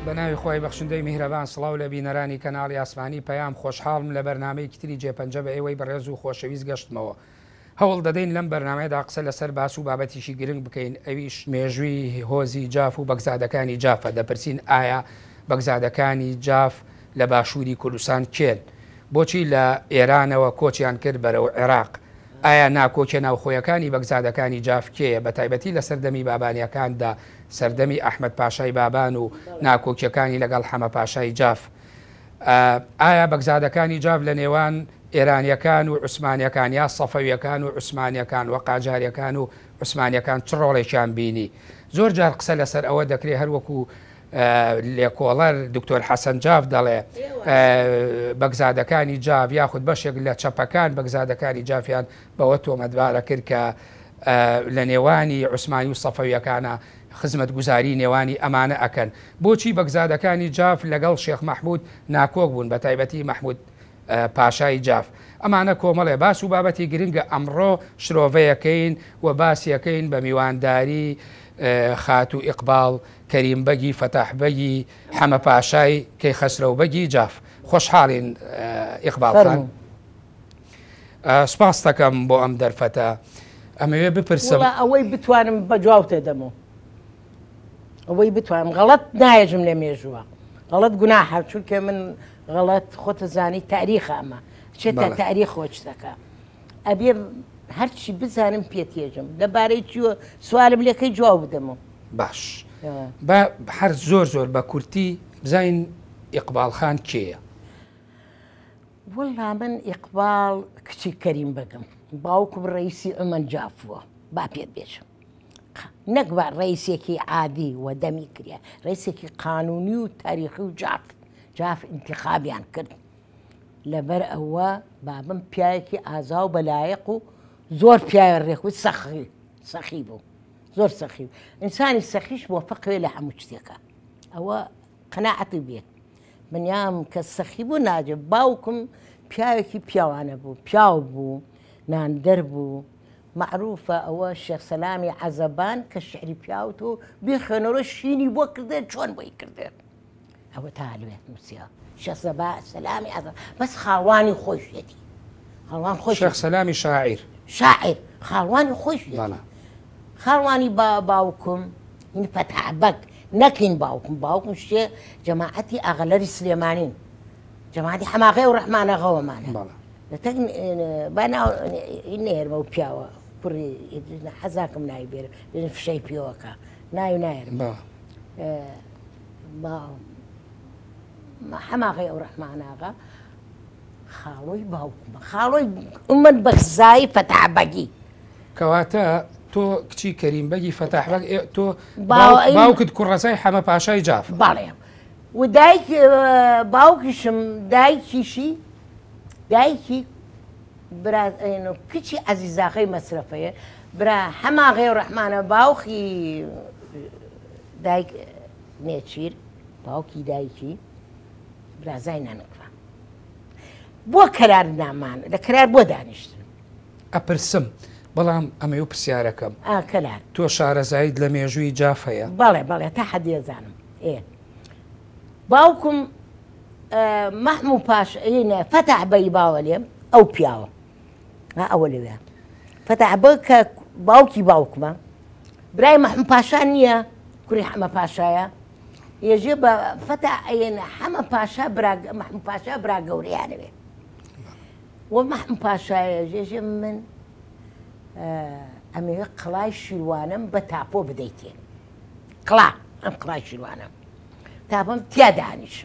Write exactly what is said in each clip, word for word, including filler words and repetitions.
بەناوی خۆی بەخشندەی میهرەبان سڵاو لە بینەرانی کەناڵی ئاسمانی پەیام خۆشحاڵم لە بەرنامەی کتری جێپەنجە بە ئێوەی بەڕێز و خۆشەویست گەشتمەوە. هەوڵ دەدەین لەم بەرنامەیەدا قسە لەسەر باس و بابەتیشی گرنگ بکەین، ئەویش مێژووی هۆزی جاف و بەگزادەکانی جافە. دەپرسین ئایا بەگزادەکانی جاف لە باشووری کوردستان کێن؟ بۆچی لە ئێرانەوە کۆچیان کرد بەرەو عێراق؟ ئایا ناکۆکیە ناوخۆیەکانی بەگزادەکانی جاف کێیە؟ بە تایبەتی لە سەردەمی بابانیەکاندا سەردەمی ئەحمەد پاشای بابان و ناکۆکیەکانی لەگەڵ حەمە پاشای جاف. ئایا بەگزادەکانی جاف لە نێوان ئێرانیەکان و عوسمانیەکان یا سەفەویەکان و عوسمانیەکان و قاجاریەکان و عوسمانیەکان چ ڕۆڵێکیان بینی؟ زۆر جار قسە لەسەر ئەوە دەکرێت هەروەکو لێکۆڵەر دکتۆر حەسەن جاف دەڵێ بەگزادەکانی جاف یاخود بەشێک لە چەپەکان بەگزادەکانی جافیان بەوە تۆمەتبارە کرد کە لە نێوانی عوسمانی و سەفەویەکانە خزمەت گوزاری نێوانی ئەمانە ئەکەن. بۆچی بەگزادەکانی جاف لەگەڵ شێخ مەحموود ناکۆک بوون، بە تایبەتی مەحموود پاشای جاف؟ ئەمانە کۆمەڵێ باس و بابەتی گرنگە ئەمڕۆ شرۆڤەیەکەین و باسیەکەین بە میوانداری خات و ئیقباڵ کەریم بەگی فەتاح بەگی حەمە پاشای کەی خەسرە بەگی جاف. خۆشحاڵین ئیقباڵ خان، سپاس دەکەم بۆ ئەم دەرفەتە. ئەمەوێ بپرسم ئەوەی بتوانم بە جواب تێدەمەوە، ئەوەی بتوانم غەڵەت نایەژم لێ مێژووە، غەڵەت گوناحە، چونکە من غەڵەت خۆتە زانی تاریخە، ئەمە چێتە تاریخ خۆچ دەکە، ئەبێ هەرچی بزانم پێتێژم لەبارەی چیوە سوالم لێکەی جواب بدەمەوە. باش بە هەر زۆر زۆر بە کورتی بزین ئیقباڵ خان کێیە؟ وەڵا من ئیقباڵ کچی کەریم بەگم، باوکم ڕئیسی ئەمەن جافووە، با پێت بێژم، نەک بە ڕئیسێکی عادی و دەمی کریا، ڕئیسێکی قانونی و تاریخی و جاف جاف ئینتیخابیان کرد. لەبەر ئەوە بابم پیاوێکی ئازا و بەلایەق و زۆر پیاوە ڕێکوی سەخی سەخی بوو، زۆر سەخی بوو. ئینسانی سەخیش مۆفەقێ لە هەموو شتێکە، ئەوە قەناعەتی بێت. منیام کە سەخی بوو ناجێ. باوکم پیاوێکی پیاوانە بوو، پیاو بوو، ناندەر بوو، معروفە ئەوە شێخ سەلامی عەزەبان کە شعری پیاوت و بێخێنەوە شینی بۆ کردێت چۆن بۆی کردێت، ئەوە تا هەلوێت نووسیا شێخ سەلامی عەزەبان، بەس خاڵوانی خۆشێتی، خاڵوان خۆش، شێخ سەلامی شاعیر شاعر خاڵوانی خۆش، خاڵوانی باوکم این فەتح بەگ نەکەین. باوکم باوکم شتێ جەماعەتی ئاغەلەری سلێمانین، جەماعەتی حەماقەی و ڕەحمانەغەوەمانە، نێرمە و پیاوە کوڕی حەزاکم ناوی بێرە بێن فشەی پێوەکە ناوی نایرم حەماقەی ئەو ڕەحماناغا خاڵۆی باوکمە، خاڵۆی ئومەد بەخزایی فەتح بەگی. کەواتە تۆ کچی کەریم بەگی فەتح بەگ، تۆ باوکت کوڕەزای حەمە پاشای جاف؟ باڵێ. و دایک باوکیشم دایکیشی دایکی کچی عەزیزاغای مەسرەفەیە، برا حەماقەی و ڕەحمانە باوکی دایک نێچیر، باوکی دایکی برازای نانەکڕا بۆ کەرار نامان لە کەرار بۆ دانیشتن. ئەپرسم بەڵام ئەمە و پرسیارەکەم، کەلار تۆ شارەزایت لە مێژووی جاف هەیە؟ بەڵێ بەڵێ تا حەدێزانم. ئێ باوکم مەحموود پاش فەتح بەی باوە لێم ئەو پیاوە ئەوە لەوێ فەتح بە کە باوکی باوکمە برای مەحموود پاشا نییە، کوڕی حەمە پاشایە، یەژێ بە فەتح ئەێنە حەمە پاشا مەحموود پاشا برا گەورەیانەوێ و مەحموود پاشایە ژێژێ من ئەمەوێ قڵای شیروانم بە تاپۆ بدەیتێ، قڵا ئەم قڵای شیروانم تاپۆم تیا دانیشم.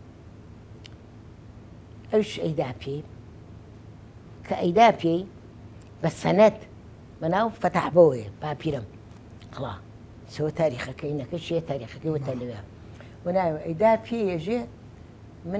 ئەوش ئەیدا پێی کە ئەیدا پێی بە سەنەد بەناو فەتح بەوەیە باپیرم قڵا سەوە تاریخەکەی نەکە شێ تاریخەکەی وەتە لەوێ وەناوە ئەیدا پێ ێژێ من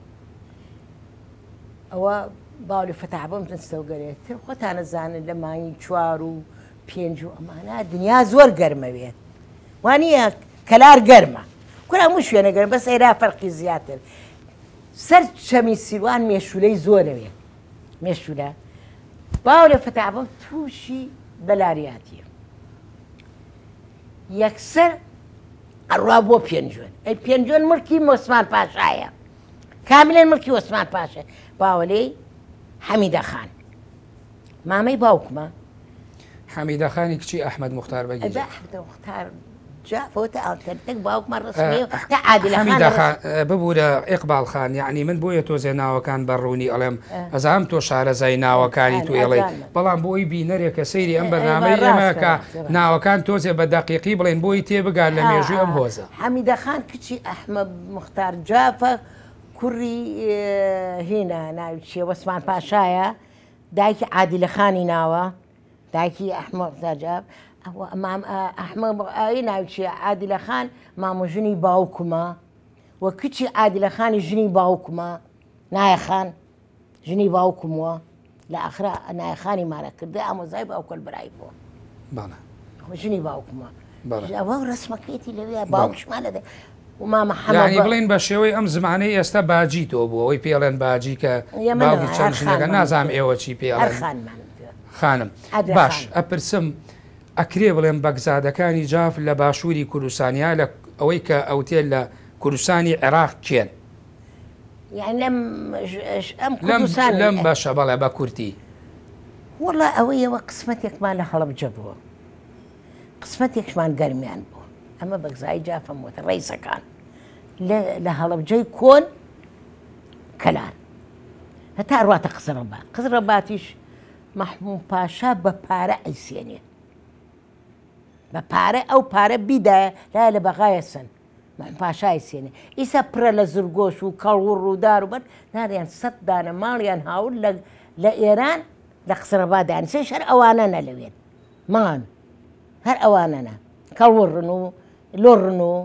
ئەوە باولی فەتح بەم دەستەوگەرێتتر خۆتانە زانن لە مانگی چوار و پێنج و ئەمانە دنیا زۆر گەرمە بێت، وانە کەلار گەرمە کورا هەموو شوێنە گەرم، بەس ئێرا فەرقی زیاتر. سەر چەمی سیروان مێشولەی زۆرەوێ، مێشولە باو لە فەتح بەم تووشی بەلاریاتیە، یەکسەر ئەڕوا بۆ پێنجۆن ئەی پێنجۆن مڵکی عوسمان پاشایە کاملێن مڵکی عوسمان پاشە باوەلەی حەمیدە خان مامەی باوکمە حەمیدەخانی کچی ئەحمەد موختار بەگی مختار جافۆتە ئاڵتەرتێک باوکمان ڕسمی تا عادلەخان ببوورە ئیقبالخان یعنی من بۆیە تۆزێ ناوەکان بەڕوونی ئەڵێم ئەزام تۆ شارەزای ناوەکانی تو ئێڵێ بەڵام بۆی بینەرێکە سەیری ئەم بەرنامەی ئێمەکە ناوەکان تۆزێ بە دەقیقی بڵێن بۆی تێبگار لە مێژووی ئەم هۆزە حەمیدەخان کچی ئەحمەد موختار جافە کوڕی هینە ناوی چیە عوسمان پاشایە دایکی عادلەخانی ناوە دایکی ئەحمەد موختار جاف ئەحمەد ئاوی ناوی چیە عادلەخان مامۆ ژنی باوکمە وە کچی عادلەخانی ژنی باوکمە نایەخان ژنی باوکموە لە ئاخرا نایەخانی مارە کردە ئامۆزای باوکل برای بۆ ژنی باوکمە ئەوە ڕسمەکەیەتی لەوێ باوکشمان لەدە ینی بڵێن بە شێوەی ئەم زمانەی ئێستا باجی تۆ بووە ئەوەی پێڵێن باجی کە باوکی چەند ژنەکە نازام ئێوە چی پێڵێن خانم باش ئەپرسم ئەکرێ بڵێن بەگزادەکانی جاف لە باشووری کوردستانیا لە ئەوەی کە ئەوتێن لە کوردستانی عێراق کێن لەم بەشە بەڵێ بە کورتی وەڵا ئەوەیەوە قسمەتێکمان لە هەڵەبجە بووە قسمەتێکشمان گەرمیان بوو ئەمە بەگزای جافەم وتە ڕیسەکان لە هەڵەبجەی کۆن کەلان هەتا ڕاتە قسەڕەبات قسەڕەباتیش مەحموود پاشا بە پارە ئەیسێنێ بە پارە ئەو پارە بیدایە لای لە بەغایە سن مەحموود پاشا ئەیسێنێ ئیسا پرە لە زرگۆش و کەڵ و ڕوودار و بەر ناریان سەد دانە ماڵیان هاور لە ئێران لە قسەڕەباتدایان سێش هەر ئەوانەنە لەوێن ماڵ هەر ئەوانەنە کەڵوڕن و لۆڕن و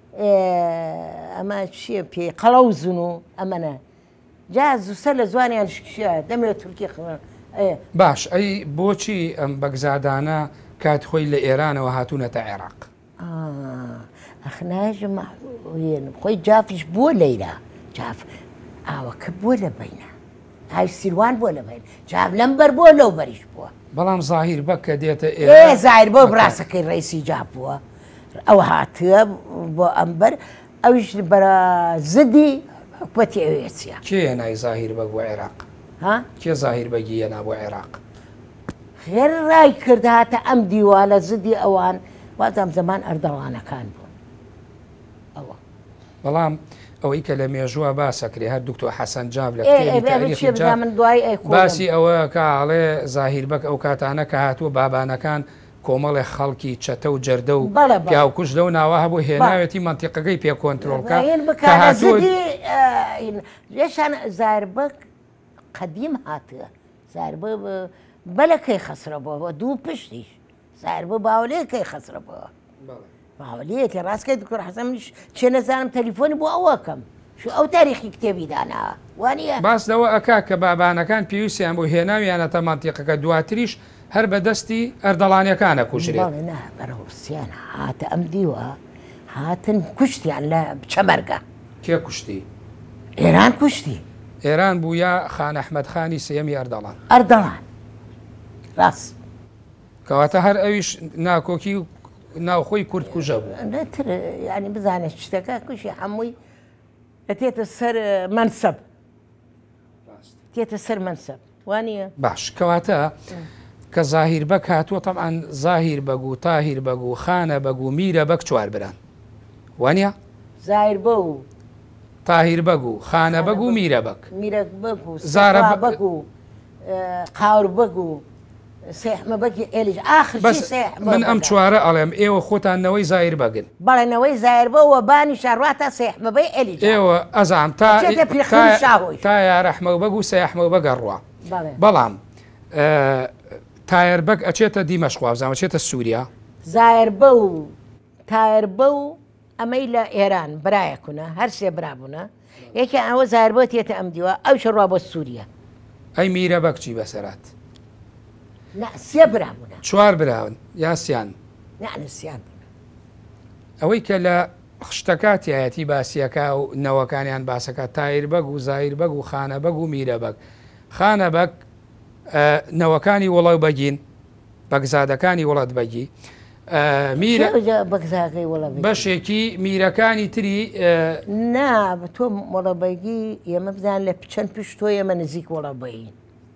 ئەمە چییە پێ قەڵەوزن و ئەمەنە جا زوسە لە زوانیان شکشە دەمێت تورکی باش ئەی بۆچی ئەم بەگزادانە کات خۆی لە ئێرانەوە هاتوونەتە عێراق ئەخناژە خۆی جافیش بووە لەیرا جاف ئاوەکە بووە لە بینە ئای سیروان بووە لە بین جاف لەم بەر بووە لەو بەریش بووە بەڵام زاهیر بە کە دێتە ئێ زاهیر بۆ بڕاستەکەی ڕیسی جاف بووە ئەو هاتووە بۆ ئەمبەر ئەویش بەرە زدی حکومەتی ئەوێسیە کێ نای زاهیر بە بۆ عێراق ها کێ زاهیر بەگی هێنا بۆ عێراق خێر ڕای کرد هاتە ئەم دیوالە زدی ئەوان وازام زەمان ئەردەڵانەکان بوون ئەوە بەڵام ئەوەی کە لە مێژووە باسەکرێ هەر دوکتۆر حەسەن جاب لە من دوای باسی ئەوە کاڵێ زاهیر بەک ئەو کاتانە کە هاتووە بابانەکان کۆمەڵێ خەڵکی چەتە و جەردە و پیاوکوش لەو ناوە هەبوو هێناوێتی منتیقەکەی پێ کۆنتترۆلکە ێشان زاربک قەدیم هاتووە زاربە بەلەکەی خەسرە بووە دوو پشتیش زاربە باولەیەکەی خەسرە بووە باولەیەکی ڕاستکەی دوکتۆر حەسەنیش چێ نەزانم تەلیفۆنی بۆ ئەوەکەم شو ئەو تاریخی کتێبی دانا وانە باس لەوە ئەکا کە بابانەکان پێویستیان بۆ هێناویانەتە منتیقەکە دواتریش هەر بەدەستی ئەردەڵانیەکانە کوژرێت بەرەوسیان هاتە ئەم دیوە هاتن کوشتیان لە چەمەرگە کێ کوشتی ئێران کوشتی ئێران بوو یا خان ئەحمەد خانی سێمی ئەردەڵان ئەردەڵان ڕاست کەواتە هەر ئەویش ناکۆکی ناوخۆی کورد کوژە بوو ینی بزانێت شتەکە کوشی هەمووی دەتێتە سەر منسەب تێتە سەر منسەب وانە باش کەواتە کە زاهیر بەک هاتووە تەمان زاهیر بەگو تاهیر بەگو خانە بەگو میرە بەک چوار بران وانە زاهیر بە و تاهیر بەگو خانە بەگو میرە بەک میرە بەگو زارە بەگو قاور بەگو سێحمە بەگی ئێلیش ئاخر من ئەم چوارە ئەڵێم ئێوە خۆتانەوەی زایر بەگن بەڵێنەوەی زایر بەوە بانی شارڕاتە سێحمەبەی ئێلیج ئێوە ئەزام تا تا یارەحمە بەگو سەحمە بەگەڕوە بەڵام تایر بەگ ئەچێتە دیمەشق بزانام چێتە سووریا زایر بە و تایر بە و ئەمەی لە ئێران برایەکوونە هەر سێ برابوونە یەکە ئەوە زایر بۆ تێتە ئەم دیوە ئەو شەڕوا بۆ سووریا ئەی میرە بەکچی بەسەرات سێ برابوونە چوار براون یاسیان نانسییان ئەوەی کە لە خشتەکاتیایەتی باسیەکە و نەوەکانیان باسەکە تایر بەگ و زایر بەگ و خانە بەگ و میرە بەگ خانە بەگ نەوەکانی وڵاو بەگین بەگزادەکانی وڵات بەگی بەگزاکەی وڵە بەشێکی میرەکانی تری نا بە تۆ وەڵەبەیگی ئێمە بزان لە چەند پشت تۆ ئێمە نزیک وەڵەبەین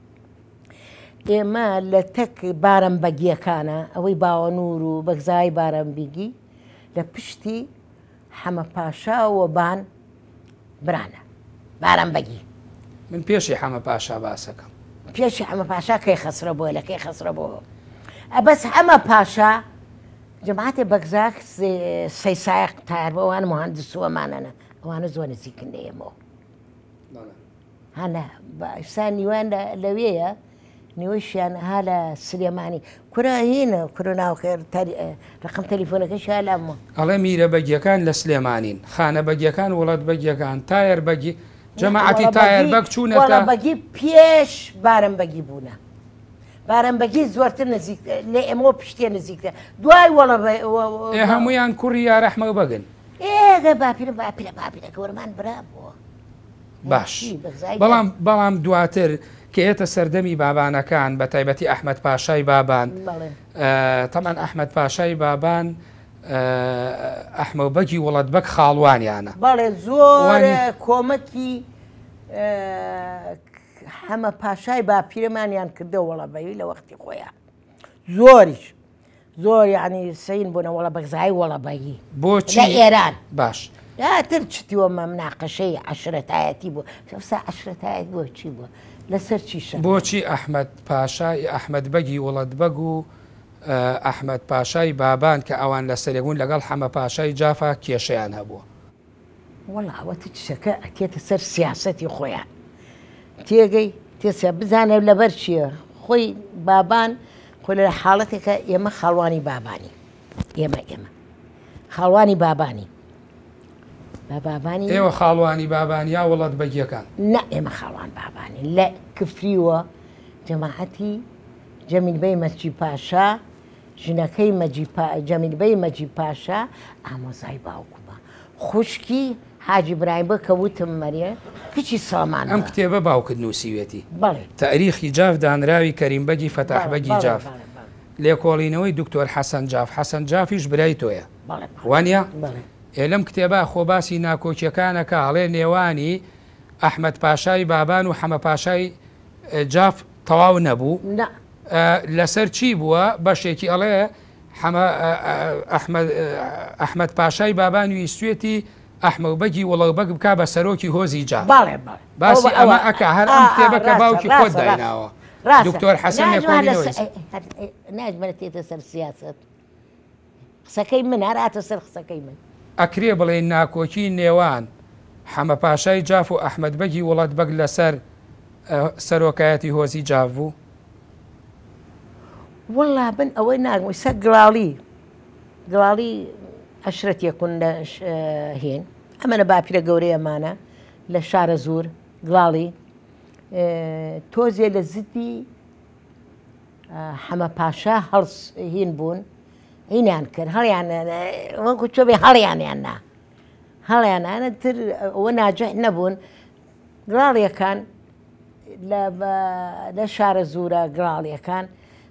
ئێمە لە تەک بارەمبەگیەکانە ئەوەی باوەنور و بەگزای بارەمبیگی لە پشتی حەمە پاشا و بان برانە بارەمبەگی من پێشی حەمە پاشا باسەکەم پێشی حەمە پاشا کەی خەسرە بۆە لە کەی خەسرە بۆ ئەبەس حەمە پاشا جەماعەتێ بەگزاک سەی سایق تار بە ئەوان مهندسووەمانەنە ئەوانە زۆر نزیکن لە ئێمەوە هەنا ئێستا نیوان لەوەیە نیوەشیان ها لە سلێمانی کورە هینە کورە ناوخێر ڕقم تەلیفۆنەکەی شالامە ئەڵێ میرە بەگیەکان لە سلێمانین خانە بەگیەکان وڵات بەگیەکان تایر بەگی جەماعەتی تایر بەگ چوونەتە بەگی پێش بارەمبەگی بوونە بارەمبەگی زۆرتر نزیک لێ ئێمەوە پشتێ نزیکتە دوای وەڵە هەمویان کوڕی یارەحمە بەگن ئێگە باپیرە باپیرە باپیرەکە وەرمان برا بووە باش بەڵام بەڵام دواتر کە ئێتە سەردەمی بابانەکان بە تایبەتی ئەحمەد پاشای بابان تەمان ئەحمەد پاشای بابان ئەحمە بەگی وڵات بەک خاڵوانیانە بەڵێ زۆر کۆمەکی حەمە پاشای باپیرەمانیان کردە وەڵەبەوی لە وەختی خۆیان زۆریش زۆر یعنی سین بوونە وەڵە بەگزای وەڵەبەگی بۆچی لە ئێران باش یاتر چتیوە مە مناقەشەی عەشرەتایەتی بوو سا عەشرەتایەت بۆ چی بووە لەسەر چیشە بۆچی ئەحمەد پاشای ئەحمەد بەگی وڵات بەگ و ئەحمەد پاشای بابان کە ئەوان لە سەرێبوون لەگەڵ حەمە پاشای جافا کێشەیان هەبووە وەڵاوەتە چشەکە ئەکێتە سەر سیاسەتی خۆیان تێگەی تێسە بزانە لەبەر چییە خۆی بابان خۆ لە حاڵەتێکە ئێمە خاڵوانی بابانی ئێمە ئێمە خاڵوانی بابانی بابانی ئێوە خاڵوانی بابان یا وڵات بەگیەکان نە ئێمە خاڵوان بابانی لە کفریوە جەماعەتی جەمیلبەی مەجی پاشا ژنەکەی جەمیلبەی مەجی پاشا ئامۆزای باوکومە خوشکی حاجی برایم بە کەوتم مەریە کچی سامان ئەم کتێبە باوکت نووسیوێتی بەڵێ تاریخی جاف دانراوی کەریم بەگی فەتاح بەگی جاف لێکۆڵینەوەی دکتۆر حەسەن جاف حەسەن جافیش برای تۆیە وانە ئێلەم کتێبە خۆ باسی ناکۆچیەکانەکە هەڵێ نێوانی ئەحمەد پاشای بابان و حەمە پاشای جاف تەواو نەبوو لەسەر چی بووە بەشێکی ئەڵێ ئەحمەد پاشای بابان ویستوێتی ئەحمە بەگی وڵە بەگ بک بە سەرۆکی هۆزی جا باسی ئەمە ئەکە هەر ئەم کتێبە کە باوکی خۆت دایناوە دکتۆر حەسەن ناجمەرێتێتە سەر سیاست قسەکەی من هەر هاتە سەر قسەکەی من ئەکرێ بڵێ ناکۆکی نێوان حەمە پاشای جاف و ئەحمەد بەگی وڵات بەگ لەسەر سەرۆکایەتی هۆزی جاف بوو وەڵا بن ئەوەی ناگوی سەر گڵاڵی گڵاڵی عەشرەتێکون لە هێن ئەمەنە باپیرە گەورەی ئەمانە لە شارە زۆر گڵاڵی تۆزێ لە زدی حەمە پاشا هەڵس هین بوون هینیان کرد هەڵیان وەکو چۆ بێ هەڵیانیان نا هەڵیانانە تر ئەوە ناجەح نەبوون گڵاڵیەکان لە شارە زۆرە گڵاڵیەکان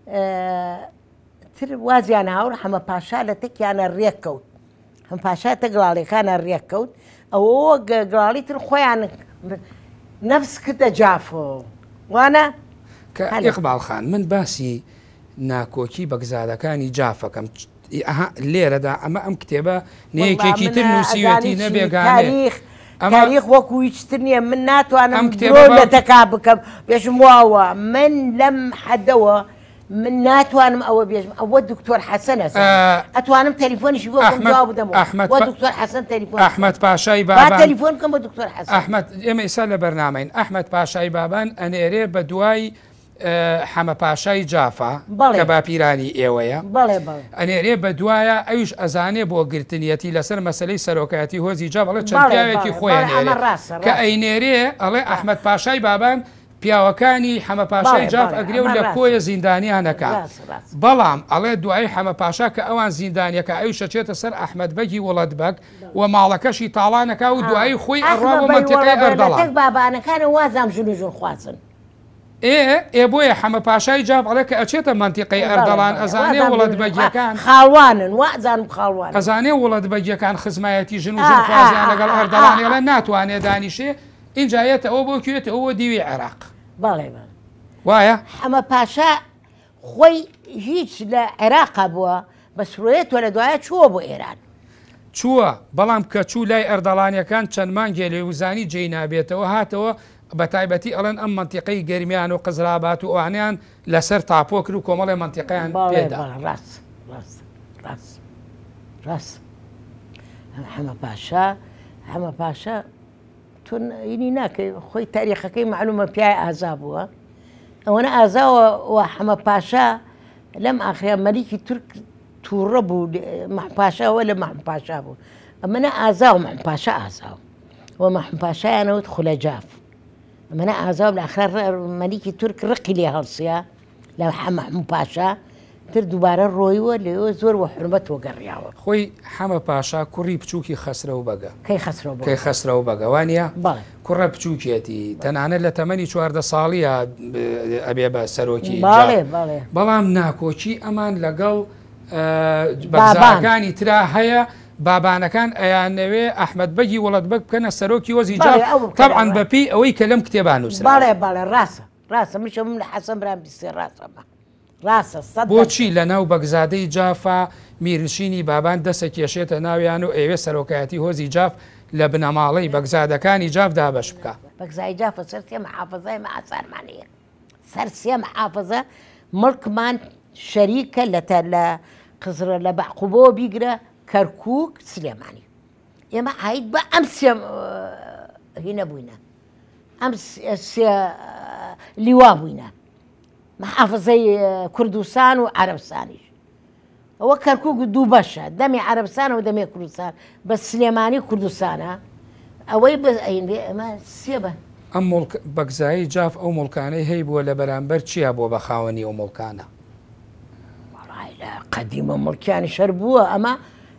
تر وازیان هاوڕ حەمە پاشا لە تێکیانە ڕێک کەوت هەم پاشا تە گڵاڵیەکانە ڕێک کەوت ئەوە گڵاڵی تر خۆیان نەفس کردە جافۆ وانە کە ئیقباڵخان من باسی ناکۆکی بەگزادەکانی جافەکەم لێرەدا ئەمە ئەم کتێبە نەیەکێکی تر نووسیوێتی نەبێگانێ تاریخ وەکو هیچتر نییە من ناتوانم لە تەکا بکەم بێژم واوە من لەم حەدەوە من ناتوانم ئەوە بێژم ئەوە دکتۆر حەسەنە ئەتوانم تەلیفۆنیشی بۆ جواب بدەمەوە دکتۆر حەسەن تەلیفۆن ئەحمەد پاشای بابان تەلیفۆن بکەم بۆ دکتۆر حەسەن ئەحمەد ئێمە ئێستا لە بەرنامەین ئەحمەد پاشای بابان ئەنێرێ بە دوای حەمە پاشای جافا کە باپیرانی ئێوەیە ئەنێرێ بە دوایە ئەوش ئەزانێ بۆ گرتنیەتی لەسەر مەسلەی سەرۆکایەتی هۆزی جا بەڵێ چەند پیاوێکی خۆیان کە ئەینێرێ ئەڵێ ئەحمەد پاشای بابان پیاوەکانی حەمە پاشای جاف ئەگرێ و لە کۆیە زیندانیانەکە بەڵام ئەڵێ دوای حەمە پاشا کە ئەوان زیندانیەکە ئەوی شەچێتە سەر ئەحمەد بەگی وڵات بەگ و ماڵەکەشی تاڵانەکە و دوایی خۆی ئەڕاوە منتیقەی بەردەڵا بابانەکانە وازام ژن و ژن خوازن ئێ ئێ بۆیە حەمە پاشای جاف ئەڵێ کە ئەچێتە منتیقەی ئەردەڵان ئەزانێ وڵات بەگیەکان خاڵوانن وازانم خاڵوان ئەزانێ وڵات بەگیەکان خزمایەتی ژن و ژن خوازیان لەگەڵ ئەردەڵانی ئەڵێ ناتوانێت دانیشێ اینجایەتە ئەوە بۆ کوێتە ئەوە دیوی عێراق بەڵێ وایە حەمە پاشا خۆی هیچ لە عێراقا بووە بە سروێتەوە لە دوایە چووە بۆ ئێران چووە بەڵام کە چوو لای ئەردەڵانیەکان چەند مانگێ لێوزانی جێی نابێتەوە هاتەوە بە تایبەتی ئەڵێن ئەم منتیقەی گەرمیان و قزرابات و ئەوانیان لەسەر تاپۆ کرد و کۆمەڵی منتیقیان پێدا ڕاست ڕاست ڕاست ڕاست حەمە پاشا حەمە پاشا تۆ ئینی ناکەی خۆی تاریخەکەی معلومە پیای ئازا بووە ئەوەنە ئازاوە و حەمە پاشا لەم ئاخریا مەلیکی تورک تووڕە بوو مەحپاشاوە لە مەحپاشا بوو ئەمەنە ئازا و مەحپاشا ئازاوە و مەحپاشایانەوت خولەجاف ئەمەنە ئازاو لە ئاخر مەلیکی تورک ڕقی لێ هەڵسیە لە حەمە پاشا تر دووبارە ڕۆیوە لێەوە زۆر وە حرمەتەوە گەڕیاوە خۆی حەمە پاشا کوڕی بچووکی خەسرە و بەگە کەی خەسرە کەی خەسرە و بەگەوانە بەڵێ کوڕە بچووکێتی تەنانەت لە تەمەنی چواردە ساڵیە ئەبێ بە سەرۆکی باڵێ باڵێ بەڵام ناکۆچی ئەمان لەگەڵ بەزاکانی ترا هەیە بابانەکان ئەیانەوێ ئەحمەد بەگی وڵات بەگ بکەنە سەرۆکی وەزی جاف تەبعاً بەپی ئەوەی کە لەم کتێبان نووسرا باڵێ باڵێ ڕاستە ڕاستە مشە من لە حەسەن برام بیستێ ڕاستەمە ڕاستە سەد بۆچی لە ناو بەگزادەی جافا میرنشینی بابان دەسە کێشێتە ناویان و ئێوێ سەرۆکایەتی هۆزی جاف لە بنەماڵەی بەگزادەکانی جاف دابەش بکە بەگزای جافە سەر سێ محافەزای مەعاسارمانەیە سەر سێ محافەزە مڵکمان شەریکە لە قزرە لە بەعقوبەوە بیگرە کەرکووک سلێمانی ئێمە عید بە ئەم سێ هینە بووینە ئەم سێ لیوا بووینە محافظەی کوردستان و عەرەبستانیش ئەوە کەرکووک دوو بەشە دەمی عەرەبستان و دەمی کوردستان بە سلێمانی کوردستانە ئەوەی ئەمە سێ بە ئەم بەگزایی جاف ئەو مڵکانەی هەی بووە لە بەرامبەر چییە بۆ بە خاوەنی ئەو مڵکانە لە قەدیمە مڵکیانی شەر بووە ئەمە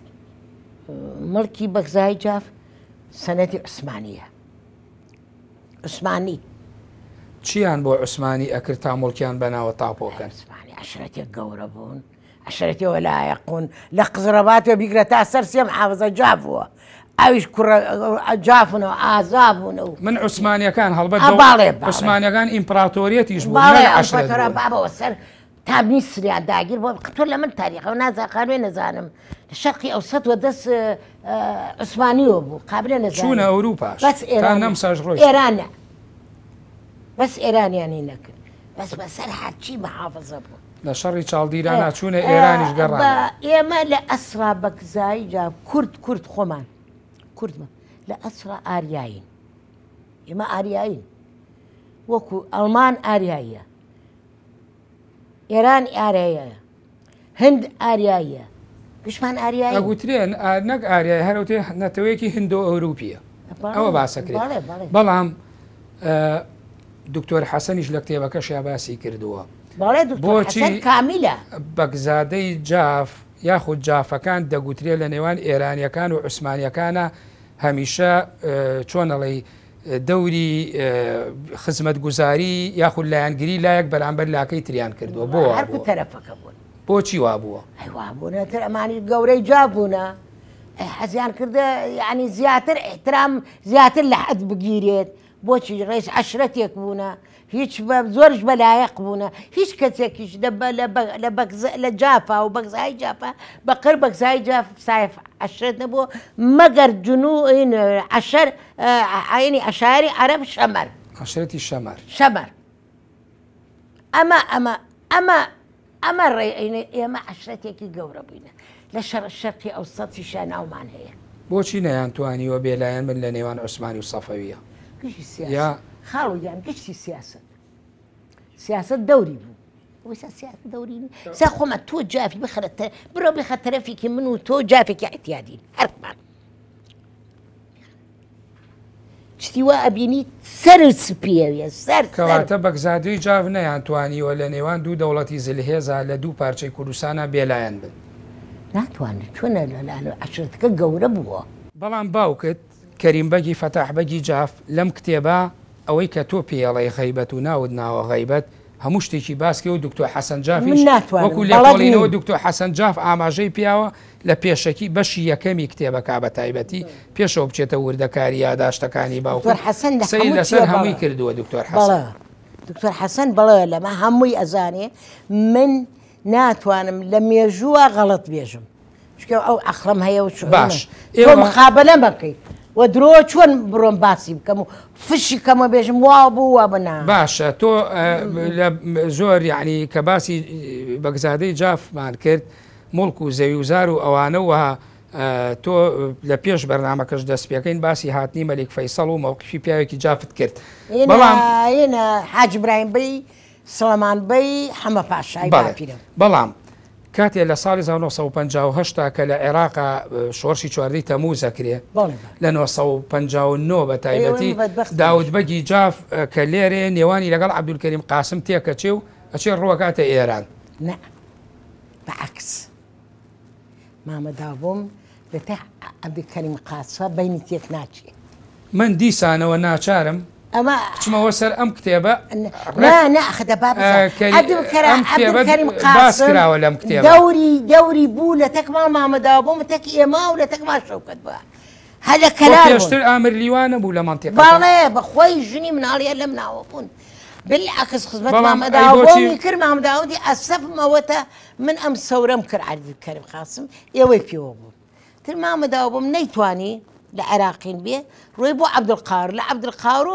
مڵکی بەگزای جاف سەنەتی عوسمانیە عوسمانی چیان بۆ عوسمانی ئەکرد تا مڵکیان بەناوە تاپۆکەن عوسمانی عەشرەتێک گەورە بوون عەشرەتی وەلایەقون لە قزرەباتەوە بیگرە تا سەر سێ محافەزە جاف بووە ئەویش کوڕە جافونەوە ئازا بوونەوە من عوسمانیەکان هەڵبەت عوسمانیەکان ئیمپراتۆریەتیش بوو بابەوە سەر تابنی سریا داگیر بۆ قتۆر لە من تاریخەوە نازاقانوێ نەزانم لە شەرقی ئەوسەتوە دەست عوسمانیەوە بوو قابلە نەزانم چوونە ئەوروپاش بەس ئێرانە بەس ئێرانیانی نەکرد بەس بەسەر هەرچی محافەزە بوو لە شەڕی چاڵدیرانە چوونە ئێرانیش گەڕان ئێمە لە ئەسرا بەگزایی جا کورد کورد خۆمان کوردمە لە ئەسرا ئاریاین ئێمە ئاریاین وەکو ئەڵمان ئاریاییە ئێران ئاریایە هەند ئاریاییە گشتمان ئاریایی ئەگوترێن نەک ئاریای هەرەوتێ نەتەوەیەکی هندۆ ئەوروپیە ئەوە باسەکرێت بەڵام دکتۆر حەسەنیش لە کتێبەکەشیا باسی کردووە بۆچی کامیلە بەگزادەی جاف یاخود جافەکان دەگوترێت لە نێوان ئێرانیەکان و عوسمانیەکانە هەمیشە چۆنەڵی دەوری خزمەت گوزاری یاخود لایەنگری لایەک بەرامبەر لاکەی تریان کردووە بۆ تەرەفەکە بوون بۆچی وا بووە بوونەتر ئەمانی گەورەی جا بوونە حەزیان کردە یعنی زیاتر احترام زیاتر لە حەد بگیرێت بۆچی ڕێز عەشرەتێک بوونە هیچ زۆرش بەلایەق بوونە هیچ کەسێکیش لە جافا و بەگزای جافا بەقەر بەگزای جاف سایف عەشرەت نەبووە مەگەر جنوو عەشەر عینی عەشاری عەرەب شەمەر عەشرەتی شەمەر شەمەر ئەمە ئەمە ئەمە ئەمە ڕێ ئێمە عەشرەتێکی گەورە بووینە لە شەڕ شەرقی ئەوسەتیشە ناومان هەیە بۆچی نەیانتوانیوە بێلایەن من لە نێوان عوسمانی و سەفەویە یا خاڵیان گشتی سیاست سیاست دەوری بوو سیاست دەوری سا خۆمە تۆ جافی بخرەتە بڕۆ بخە تەرەفێکی من و تۆ جافێکی احتیادین هەرمان شتی وا ئەبینی سەر سپیەویە سەر کەواتە بەگزادەی جاف نەیانتوانیوە لە نێوان دوو دەوڵەتی زلهێزا لە دوو پارچەی کوردستانە بێلایەن بن ناتوانێت چۆنە لە عەشرەتەکە گەورە بووە بەڵام باوکت کەریم بەگی فەتاح بەگی جاف لەم کتێبە ئەوەی کە تۆ پێڵی غیبەت و ناود ناوە غیبەت هەموو شتێکی باسکە و دکتۆر حەسەن جافیش وەکو لێکۆڵینەوە دکتۆر حەسەن جاف ئاماژەی پیاوە لە پێشەکی بەشی یەکەمی کتێبەکە بە تایبەتی پێشەوە بچێتە وردەکاری یاداشتەکانی باوکو سەی لەسەر هەمووی کردووە دکتۆر حەسەن. دکتۆر حەسەن بەڵێ لەمە هەمووی ئەزانێ من ناتوانم لە مێژووە غەڵەت بێژم چکە ئەو عەقڵم هەیە و باش ئێوە مخابەلە مەکەی و درۆ چۆن بڕۆم باسی بکەم و فشی کەمە بێژم وا بوو وا بنا باشە تۆ زۆر یعنی کە باسی بەگزادەی جافمان کرد مڵک و زەوی وزار و ئەوانەوە تۆ لە پێش بەرنامەکەش دەست پێکەین باسی هاتنی مەلیک فەیسەڵ و مەوقیفی پیاوێکی جافت کرد بەڵام حاج برایم بەی سڵەمان بەی هەمە پاشای باپیرم بەڵام کاتێ لە ساڵی هەزار و نۆ سەد و پەنجا و هەشت کە لە عێراقا شۆڕشی چواردەی تەمووز ئەکرێ لە نۆ سەد و پەنجا و نۆ بە تایبەتی داودبەگی جاف کە لێرێ نێوانی لەگەڵ عەبدولکەریم قاسم تێکەچێ و ئەچێ ڕوەکاتە ئێران نە بەعکس مامەدا بووم بەتە عەبدولکەریم قاسە بەینی تێک ناچێ من دیسانەوە ناچارم ئەمە بچمەوە سەر ئەم کتێبە ناخدە عەبدولکەریم قاسم لەم کتێبە دەوری دەوری بوو لە تەکما مامەدا بووم تەک ئێمە و لە تەکما شەوکەت بووە هەلە کەلار پێشتر ئامر لیوانە بوو لە مەنتیقە باڵێ بەخۆی ژنی مناڵیە لەم ناوە بوون بالعکس خزمەت مامەدا بۆمی کرد مامەداوەدی ئەسەفمەوەتە من ئەم سەورەم کرد عەبدولکەریم قاسم ئێوەی پێوە بوو تر مامەدا بووم نەیتوانی لە عێراقین بێ ڕۆی بۆ عەبدولقار لە عەبدولقارۆ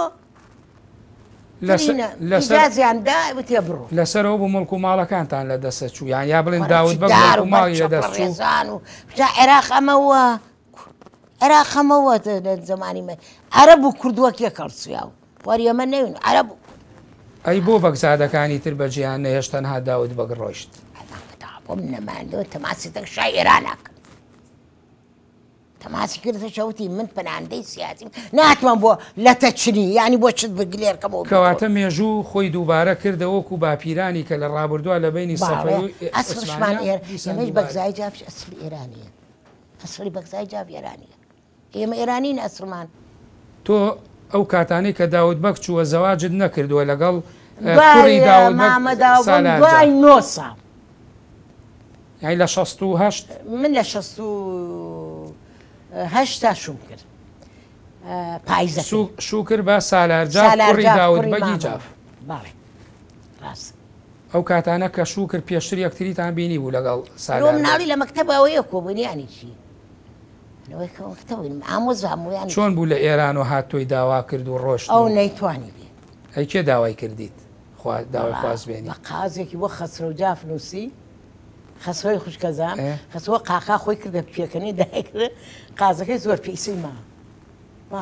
ئیجازیاندا وتێ بڕۆ لەسەرەوە بوو مڵک و ماڵەکانتان لە دەستە چوو یان یا بڵێن داود بە ماڵی لە دەست و عێراق ئەمەوە عێراق ئەمەوە لە زمانی مە عەرەب و کوردوەک یەکەڵسیاو وەری ئەمە نەوین عەرەب ئەی بۆ بەگزادەکانی تر بە جیهان نەهێشت تەنها داود بەگ ڕۆیشت بۆم نەماندەوە تەماسی تەک شای ئێراناکە تەماسی کردە شەوتی من پەناندەی سیاسیم ناتوان بۆ لە تەچنی ینی بۆ چت بگلێرکەمەوە کەواتە مێژوو خۆی دووبارە کردەوەکو باپیرانی کە لە ڕابردووە لە بینی سەفەر ئەسڵشمان ئێمەش بەگزای جافش ئەسڵ ئێرانیە ئەسڵی بەگزای جاف ئێرانیە ئێمە ئێرانین ئەسڵمان تۆ ئەو کاتانەی کە داود بەگ چووە زەواجت نەکردووە لەگەڵ کوڕی داود دوای نۆ ساڵ یعنی لە شەست و هەشت من لە شەست و هەشتا شوم کرد پاییزە شو کرد بە سالار جاف کوڕی داود بەگی جاف باڵێ ڕاست ئەو کاتانە کە شو کرد پێشتر یەکتریتان بینی بوو لەگەڵ سالار مناڵی لە مەکتەبەوەیە کۆبوونیانی چی ئامۆزانیان چۆن بوو لە ئێران و هاتۆی داوا کرد و ڕۆشت ئەو نەیتوانی بێ ئەی کێ داوای کردیت داوای خوازبێنی بە قازێکی بۆ خەسرە و جاف نووسی خەسەوەی خوشکەزان خەسەوە قاقا خۆی کردە پێکەنی دایکرد قازەکەی زۆر پێیسی ما وا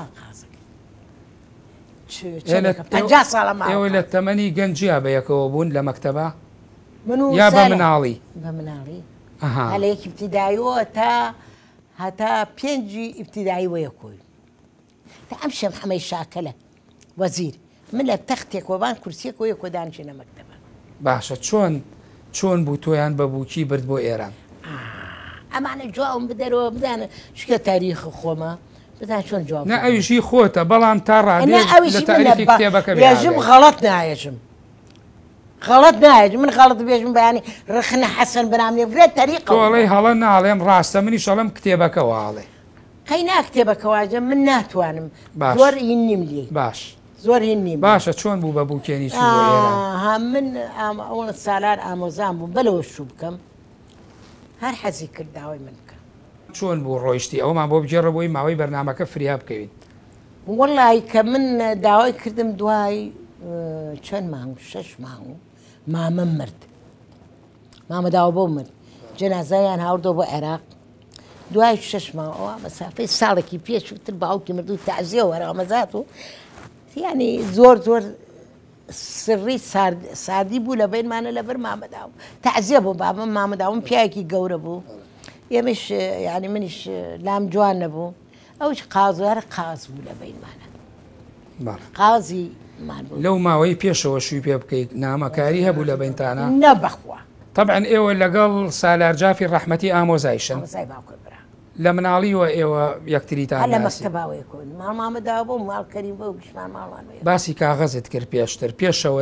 قازەکە ئێوە لە تەمەنی گەنجیا بە یەکەوە بوون لە مەکتەبە یا بە مناڵی بە مناڵی هەلە یەکی ابتیداییەوە تا هەتا پێنجی ئیبتیدایی وەیە کۆی تا ئەم شەم حەمەی شاکەلە وەزیر من لە تەختێک وەبان کورسیەک وەیە کۆ دانیشتە مەکتەبە باشە چۆن چۆن بوو تۆیان بە بووکی برد بۆ ئێران ئەمانە جوابم بدەرەوە بدانە شکە تاریخ خۆمە بدان چۆن جواب نە ئەویشی خۆتە بەڵام تا ڕادێ لە تاریخی کتێبەکە بێژم غەڵەت نایەژم غەڵەت نایەژم من غەڵەت بێژم بەیانی ڕخنە حەسەن بەنامێ بێت تەریقە تۆڵەی هەڵە ناڵێم ڕاستە منی شەڵم کتێبەکەوە ئاڵێ قەی نا کتێبەکەواجە من ناتوانم زۆر هین نیم لێ باش زۆر هین نیم باشە چۆن بوو بە بووکێنی چوو بۆ ئێران من ئەوڵ سالار ئامۆزان بوو بەلەوە شوو بکەم هەر حەزی کرد داوای من بکە چۆن بوو ڕۆیشتی ئەومان بۆ بجێڕەبووی ماوەی بەرنامەکە فریا بکەوین وەڵای کە من داوای کردم دوای چەند مانگ شەش مانگ مامە مرد مامە داوە بۆ مرد جەنازەیان هاوردۆ بۆ عێراق دوای شەش ماوە مەسافەی ساڵێکی پێش وتر باوکی مرد و تەعزیە وەرەمەزات و یعنی زۆر زۆر سڕی سادی بوو لە بینمانە لەبەر مامەداوم تەعزیە بوو بابم مامەداوم پیاوێکی گەورە بوو ئێمەش ینی منیش لام جوان نەبوو ئەوش قازوارە قاز بوو لە بینمانە قازی لەو ماوەی پێشەوە شووی پێ بکەیت نامەکاری هەبوو لە بینتانە نەبەخوا طبعا ئێوە لەگەڵ سالار جافی ڕەحمەتی ئامۆزایشن لە مناڵیوە ئێوە یەکتریتان لە مەکتەباوەیە کۆن ماڵمامەدا بۆ ماڵکەریم بە گشتمان ماڵان باسی کاغەزت کرد پێشتر پێشەوە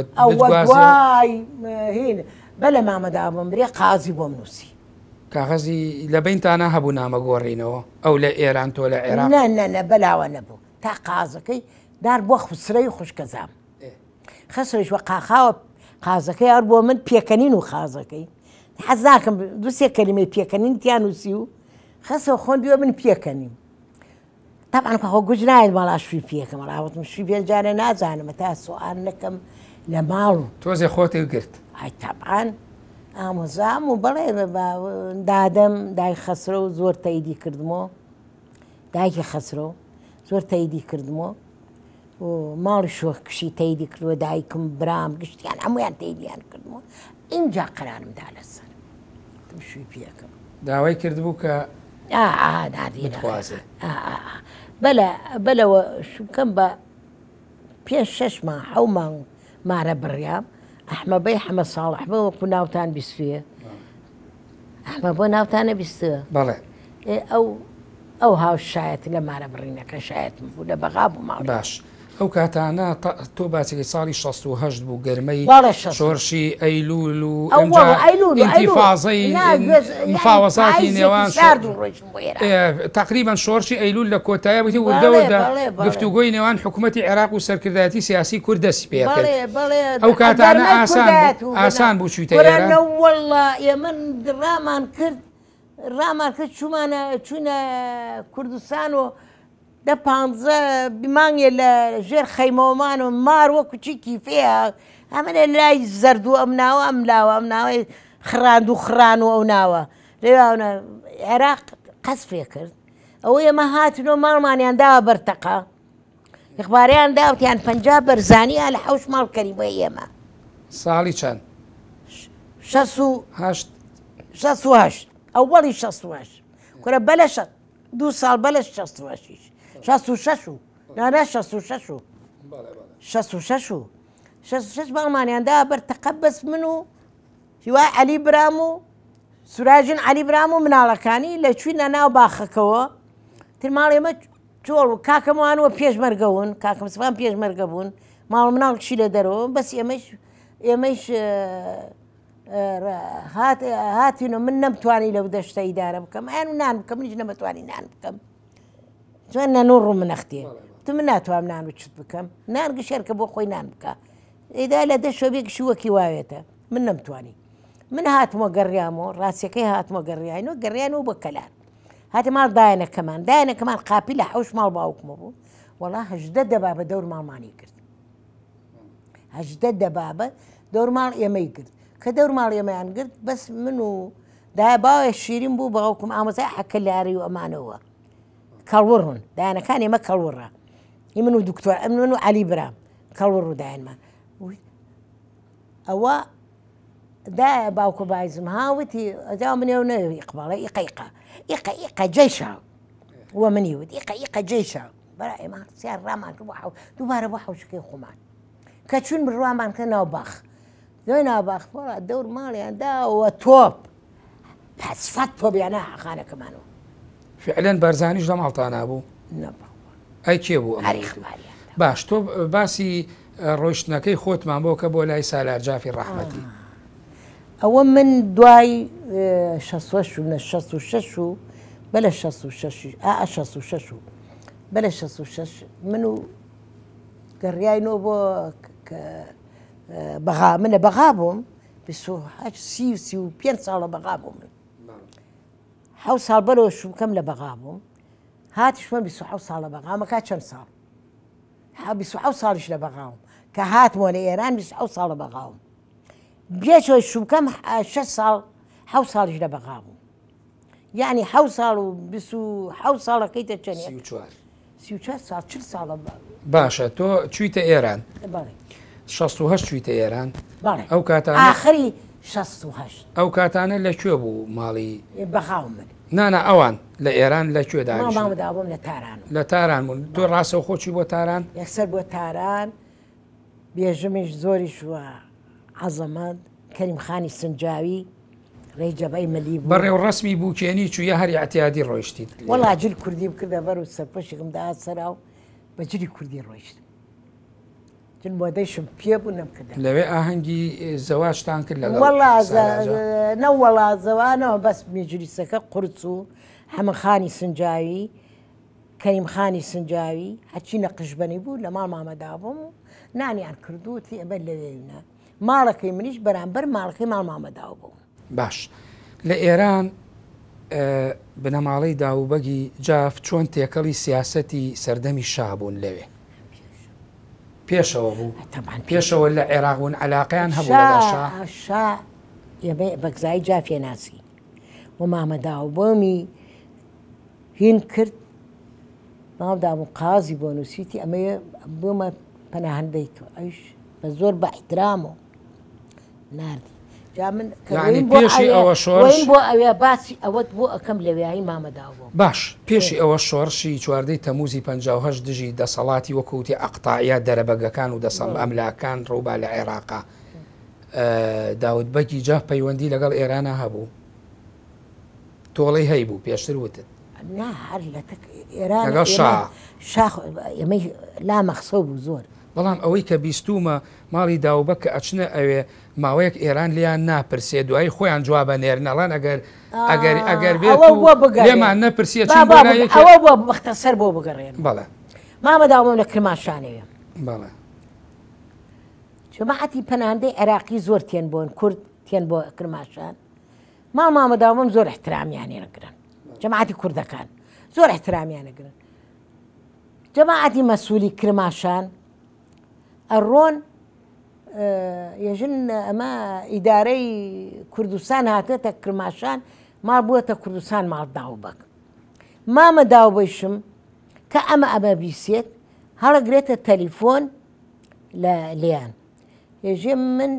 هین بە لە مامەدا بم برێ قازی بۆم نووسی کاغەزی لە بینتانە هەبوو نامە گۆڕینەوە ئەو لە ئێران تۆ لە عێراق نە بەلاوە نەبوو تا قازەکەی دار بۆ خوسرەی خوشکەزام خەسرش وە قاخاوە قازەکەی هەر بۆ من پێکەنین و خازەکەی حەز ناکەم دووسێ کەلیمەی پێکەنین تیان نووسی و خەسەوە خۆن بیوە من پێکەنیم تاپان خۆ گوژ نایت ماڵا شووی پێکەم ڕاوەتم شوی پێنجارە نازانم تا سوال نەکەم لە ماڵ و تۆزێ خۆتی گرت ئای تاپان ئامۆزام و بەڵێ دادەم دای خەسرە و زۆر تەیدی کردمەوە دایکی خەسرە و زۆر تەیدی کردمەوە و ماڵی شۆخ کشی تەیدی کردووە دایکم برام گشتیان هەمویان تەیدیان کردمەوە اینجا قەرارمدا لەسەر شووی پێکەم داوای کردبوو کە نادیخوازێ بەلە بەلەوە شوکەم بە پێش شەش ماه حەو مانگ مارە بڕیام ئەحمە بەی حەمە ساڵح بە وەکو ناوتان بیستویە ئەحمە بۆ ناوتانە بیستوە بەڵێ ئەو ئەو هاو شایەت لە مارە بڕینەکە شایەتم بوو لە بەغا بوو ماڵ باش ئەو کاتانە تۆ باسێکی ساڵی شەست و هەشت بوو گەرمەی شۆرشی ئەیلول و ئینتیفازەی مفاوەزاتی نێوان تقریبان شۆرشی ئەیلول لە کۆتایە بووی وردەوەدا گفتوگۆی نێوان حکوومەتی عێراق و سەرکردایەتی سیاسی کورد دەستی پێ کرد ئەو کاتانە ئاسان بوو چوویتە ئێران وەڵڵا ئێمە ڕامان کرد ڕامان کرد چوومانە چوونە کوردستان و دە پانزە بیمانگێ لە ژێر خەیمەوەمان و مار وەکو چیکی فێە ئەمە لە لای زەردوو ئەم ناوە ئەم لاوە ئەم ناوەی خراند و خران و ئەو ناوە لێواونە عێراق قەس پێ کرد ئەوە ئێمە هاتنەوە ماڵمانیان داوە بەرتەقا یخبارەیان داوتیان پەنجا بەرزانیە لە حەوش ماڵ کەریبە ئێمە ساڵی چەند شەست و هەشت شەست و هەشت ئەوەڵی شەست و هەشت کورە بەلە دوو ساڵ بەلە شەست و هەشتیش شەست و شەش و نانە شەست و شەش و شەست و شەش و شەست و شەش باڵمانیاندا بەرتەقە بەس من و هیوای عەلی برام و سوراژین عەلی برام و مناڵەکانی لە چوینە ناو باخەکەوە تر ماڵ ئێمە چۆڵ و کاکەمانوە پێشمەرگە بوون کاکەم سفان پێشمەرگە بوون ماڵ مناڵکشی لە دەرەوە بەس ئێمەش ئێمەش هاتینە من نەمتوانی لەو دەشتە ئیدارە بکەم ئەیان و نان بکەم منیش نەمەتوانی نان بکەم توان نەنۆ ڕوو منەختێ تو من ناتوانم نان بچت بکەم نان گشێرکە بۆ خۆی نان بکە ئیدا لە دەشتەوە بێکشی وەکی واوێتە من نەمتوانی من هاتمۆ گەڕیامەوە ڕاستیەکەی هاتمۆ گەڕیانەوە گەڕیانەوە بە کەلان هاتە ماڵ دایەنەکەمان دایەنەکەمان قاپی لە حەوش ماڵ باوکمە بوو وەڵا هەژدە دەبا بە دەور ماڵمانی کرد هەژدە دەبا بە دەور ماڵ ئێمەی کرد کە دەور ماڵ ئێمەیان کرد بەس من و دای باوە شیرین بوو باوکم ئامۆزای حەکە لاری و ئەمانەوە کەڵوڕن دایانەکان ئێمە کەڵوڕە هی من و دکتۆر ئەم من و عەلی برام کەڵوڕ و دایانمان ئەوە دایە باوکە بایزم هاوتی ئەجا منێو نەوێ ئیقباڵە ئیقەیقە ئیقە ئیقە جەیشە وە منی وت ئیقە ئیقە جەیشە بەرا ئێمە سیار ڕامان کرد بۆ حەو دووبارە بۆ حەوشەکەی خۆمان کە چون بڕوامان کە ناو باخ دوای ناو باخ وەڵا دەور ماڵیان داوە تۆپ پەسفەت تۆپیانە حەقانەکەمانەوە فعلەن بەرزانیش لە ماڵتانە بوو ئەی کێ بوو باش تۆ باسی ڕۆیشتنەکەی خۆتمان بۆ کە بۆ لای سالار جافی ڕەحمەتی ئەوە من دوای شەست و شەست و شەش و بەلە شەست و شەش ئا شەست و شەش و بەلە شەست و شەش من و گەڕیاینەوە بۆ بەغا منە بەغا بووم سی سی و پێنج ساڵە بەغا بوو من حەو ساڵ بەرەوە شوکەم لە بەغا بووم هاتیشمە بیست و حەوت ساڵە بەغامەکە چەند ساڵ بیست و حەوت ساڵیش لە بەغاوم کە هاتمەوە لە ئێران بیست و حەوت ساڵە بەغاوم بێچەوەی شوکەم شەش ساڵ حەوت ساڵیش لە بەغا بووم یعنی حەوت ساڵ و بیست و حەوت ساڵەکەیتە چەندێک سی و چوار ساڵ چل ساڵە باشە تۆ چوویتە ئێران شەست و هەشت چوویتە ئێران ئەو کاتانە ئاخری شەست و هەشت ئەو کاتانە لەکوێ بوو ماڵی بەغاوم من نانە ئەوان لە ئێران لەکوێ داوام مامەدابووم لە تاران لە تاران بوون تۆ ڕاستە خۆچی بۆ تاران یەکسەر بۆ تاران بێژمیش زۆریش وە عەزەمەت کەریم خانی سنجاوی ڕێجەبای مەلی بەڕێو ڕسمی بووکێنی چوویە هەری ئەتیادی ڕۆیشتیت وەڵا جل کوردی بکردە بەر و سەرپەشێکم دا سەرا و بە جلی کوردی ڕۆیشت جن بۆ دەیشم پێ بوو نەمکردە لەوێ ئاهەنگی زەواجتان کرد لەگەڵ وەڵا نەوەڵا زەوانەوە بەس مێجلیسەکە قورچ و حەمەخانی سنجاوی کەریمخانی سنجاوی هەچی نەقشبەنی بوو لە ماڵ مامەدا بووم و نانیان کردووتی ئەمە لەوێنە ماڵەکەی منیش بەرامبەر ماڵەکەی ماڵ مامەدا بوو باش لە ئێران بنەماڵەی داوبەگی جاف چۆن تێکەڵی سیاسەتی سەردەمی شابوون لەوێ پێشەوە بوو پێشەوە لە عێراقون علاقیان هەبوو شا بەگزایی جافێ ناسی و مامەدا و بۆمی هین کرد ماڵدابوو قازی بۆ نووسیتی ئەمەیە بۆمە پەناهەندەی تۆ ئەوش بە زۆر بە احترامەوە ناردی جا من پێشی ئەوە شۆڕش بۆ ئەوێ باسی ئەوەت بۆ ئەەکەم لەوێایی مامەدا بوو باش پێشی ئەوە شۆڕشی چواردەی تەموزی پەنجا و هەشت دژی دەسەڵاتی وەکوتی ئەقتاعە دەرەبەگەکان و دەسەڵ ئەملاکان ڕووبا لە عێراقا داودبەگی جا پەیوەندی لەگەڵ ئێرانە هەبوو تۆڵەی هەی بوو پێشتر وتت لەگەڵ شاخ ئێمە لا مەخسە بوو زۆر بەڵام ئەوەی کە بیستومە ماڵی داوبە کە ئەچنە ئەوێ ماوەیەک ئێران لیان ناپرسێ دوای خۆیان جوابە نێرنەڵەن ئەگەر ئەگەر ئەگەر بێت لێمان نەپرسیە ئەوە بۆ بەختەسەر بۆ بگەڕێن بەڵێ مامەداوم لە کرماشانەوێ بەڵێ جەماعەتی پەناهەندەی عێراقی زۆر تێن بۆن کورد تێن بۆ کرماشان ماڵ مامەداوم زۆر احترامیانێنەگرن جەماعەتی کوردەکان زۆر احترامیانەگرن جەماعەتی مەسئولی کرماشان ئەڕۆن یەژن ئەمە ئیدارەی کوردستان هاتێتە کرماشان ماڵ بووەتە کوردستان ماڵ داوبەک مامە داوبەیشم کە ئەمە ئەمە بیسێت هەڵەگرێتە تەلیفۆن لە لیان ێژێ من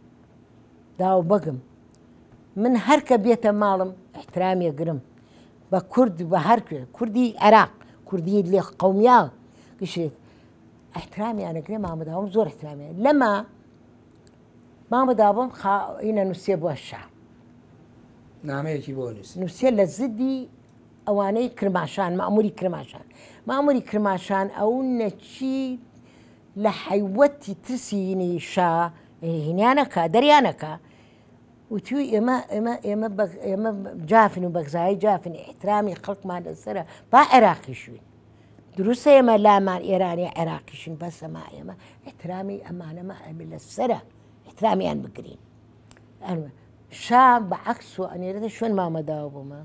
داوبەگم من هەرکە بێتە ماڵم احترامێ گرم بە کورد بە هەر کوردی عێراق کوردی لێ قەومیا گشێت احترامیانەگرێ مامەداوم زۆر احترامیان لەما مامەداوم خاینە نووسێ بۆ شا نامەیەکی بۆ نووسێ لە زدی ئەوانەی کرماشان مەئموری کرماشان ماموری کرماشان ئەو نەچی لە حیوەتی ترسینی شا هینیانەکە دەریانەکە وتوی ئێمە ئێمە ئێمە ئێمە جافن و بەگزایی جافن احترامی خەڵکمان لەسەرە با عێراقی شوین دروستە ئێمە لامان ئێرانی عێراقیشن بەسەما ئێمە احترامی ئەمانەمە ئەمە لەسەرە احترامیان بگرین شا بەعەکس و ئەنێرەدە شوێن مامەداوە بوومە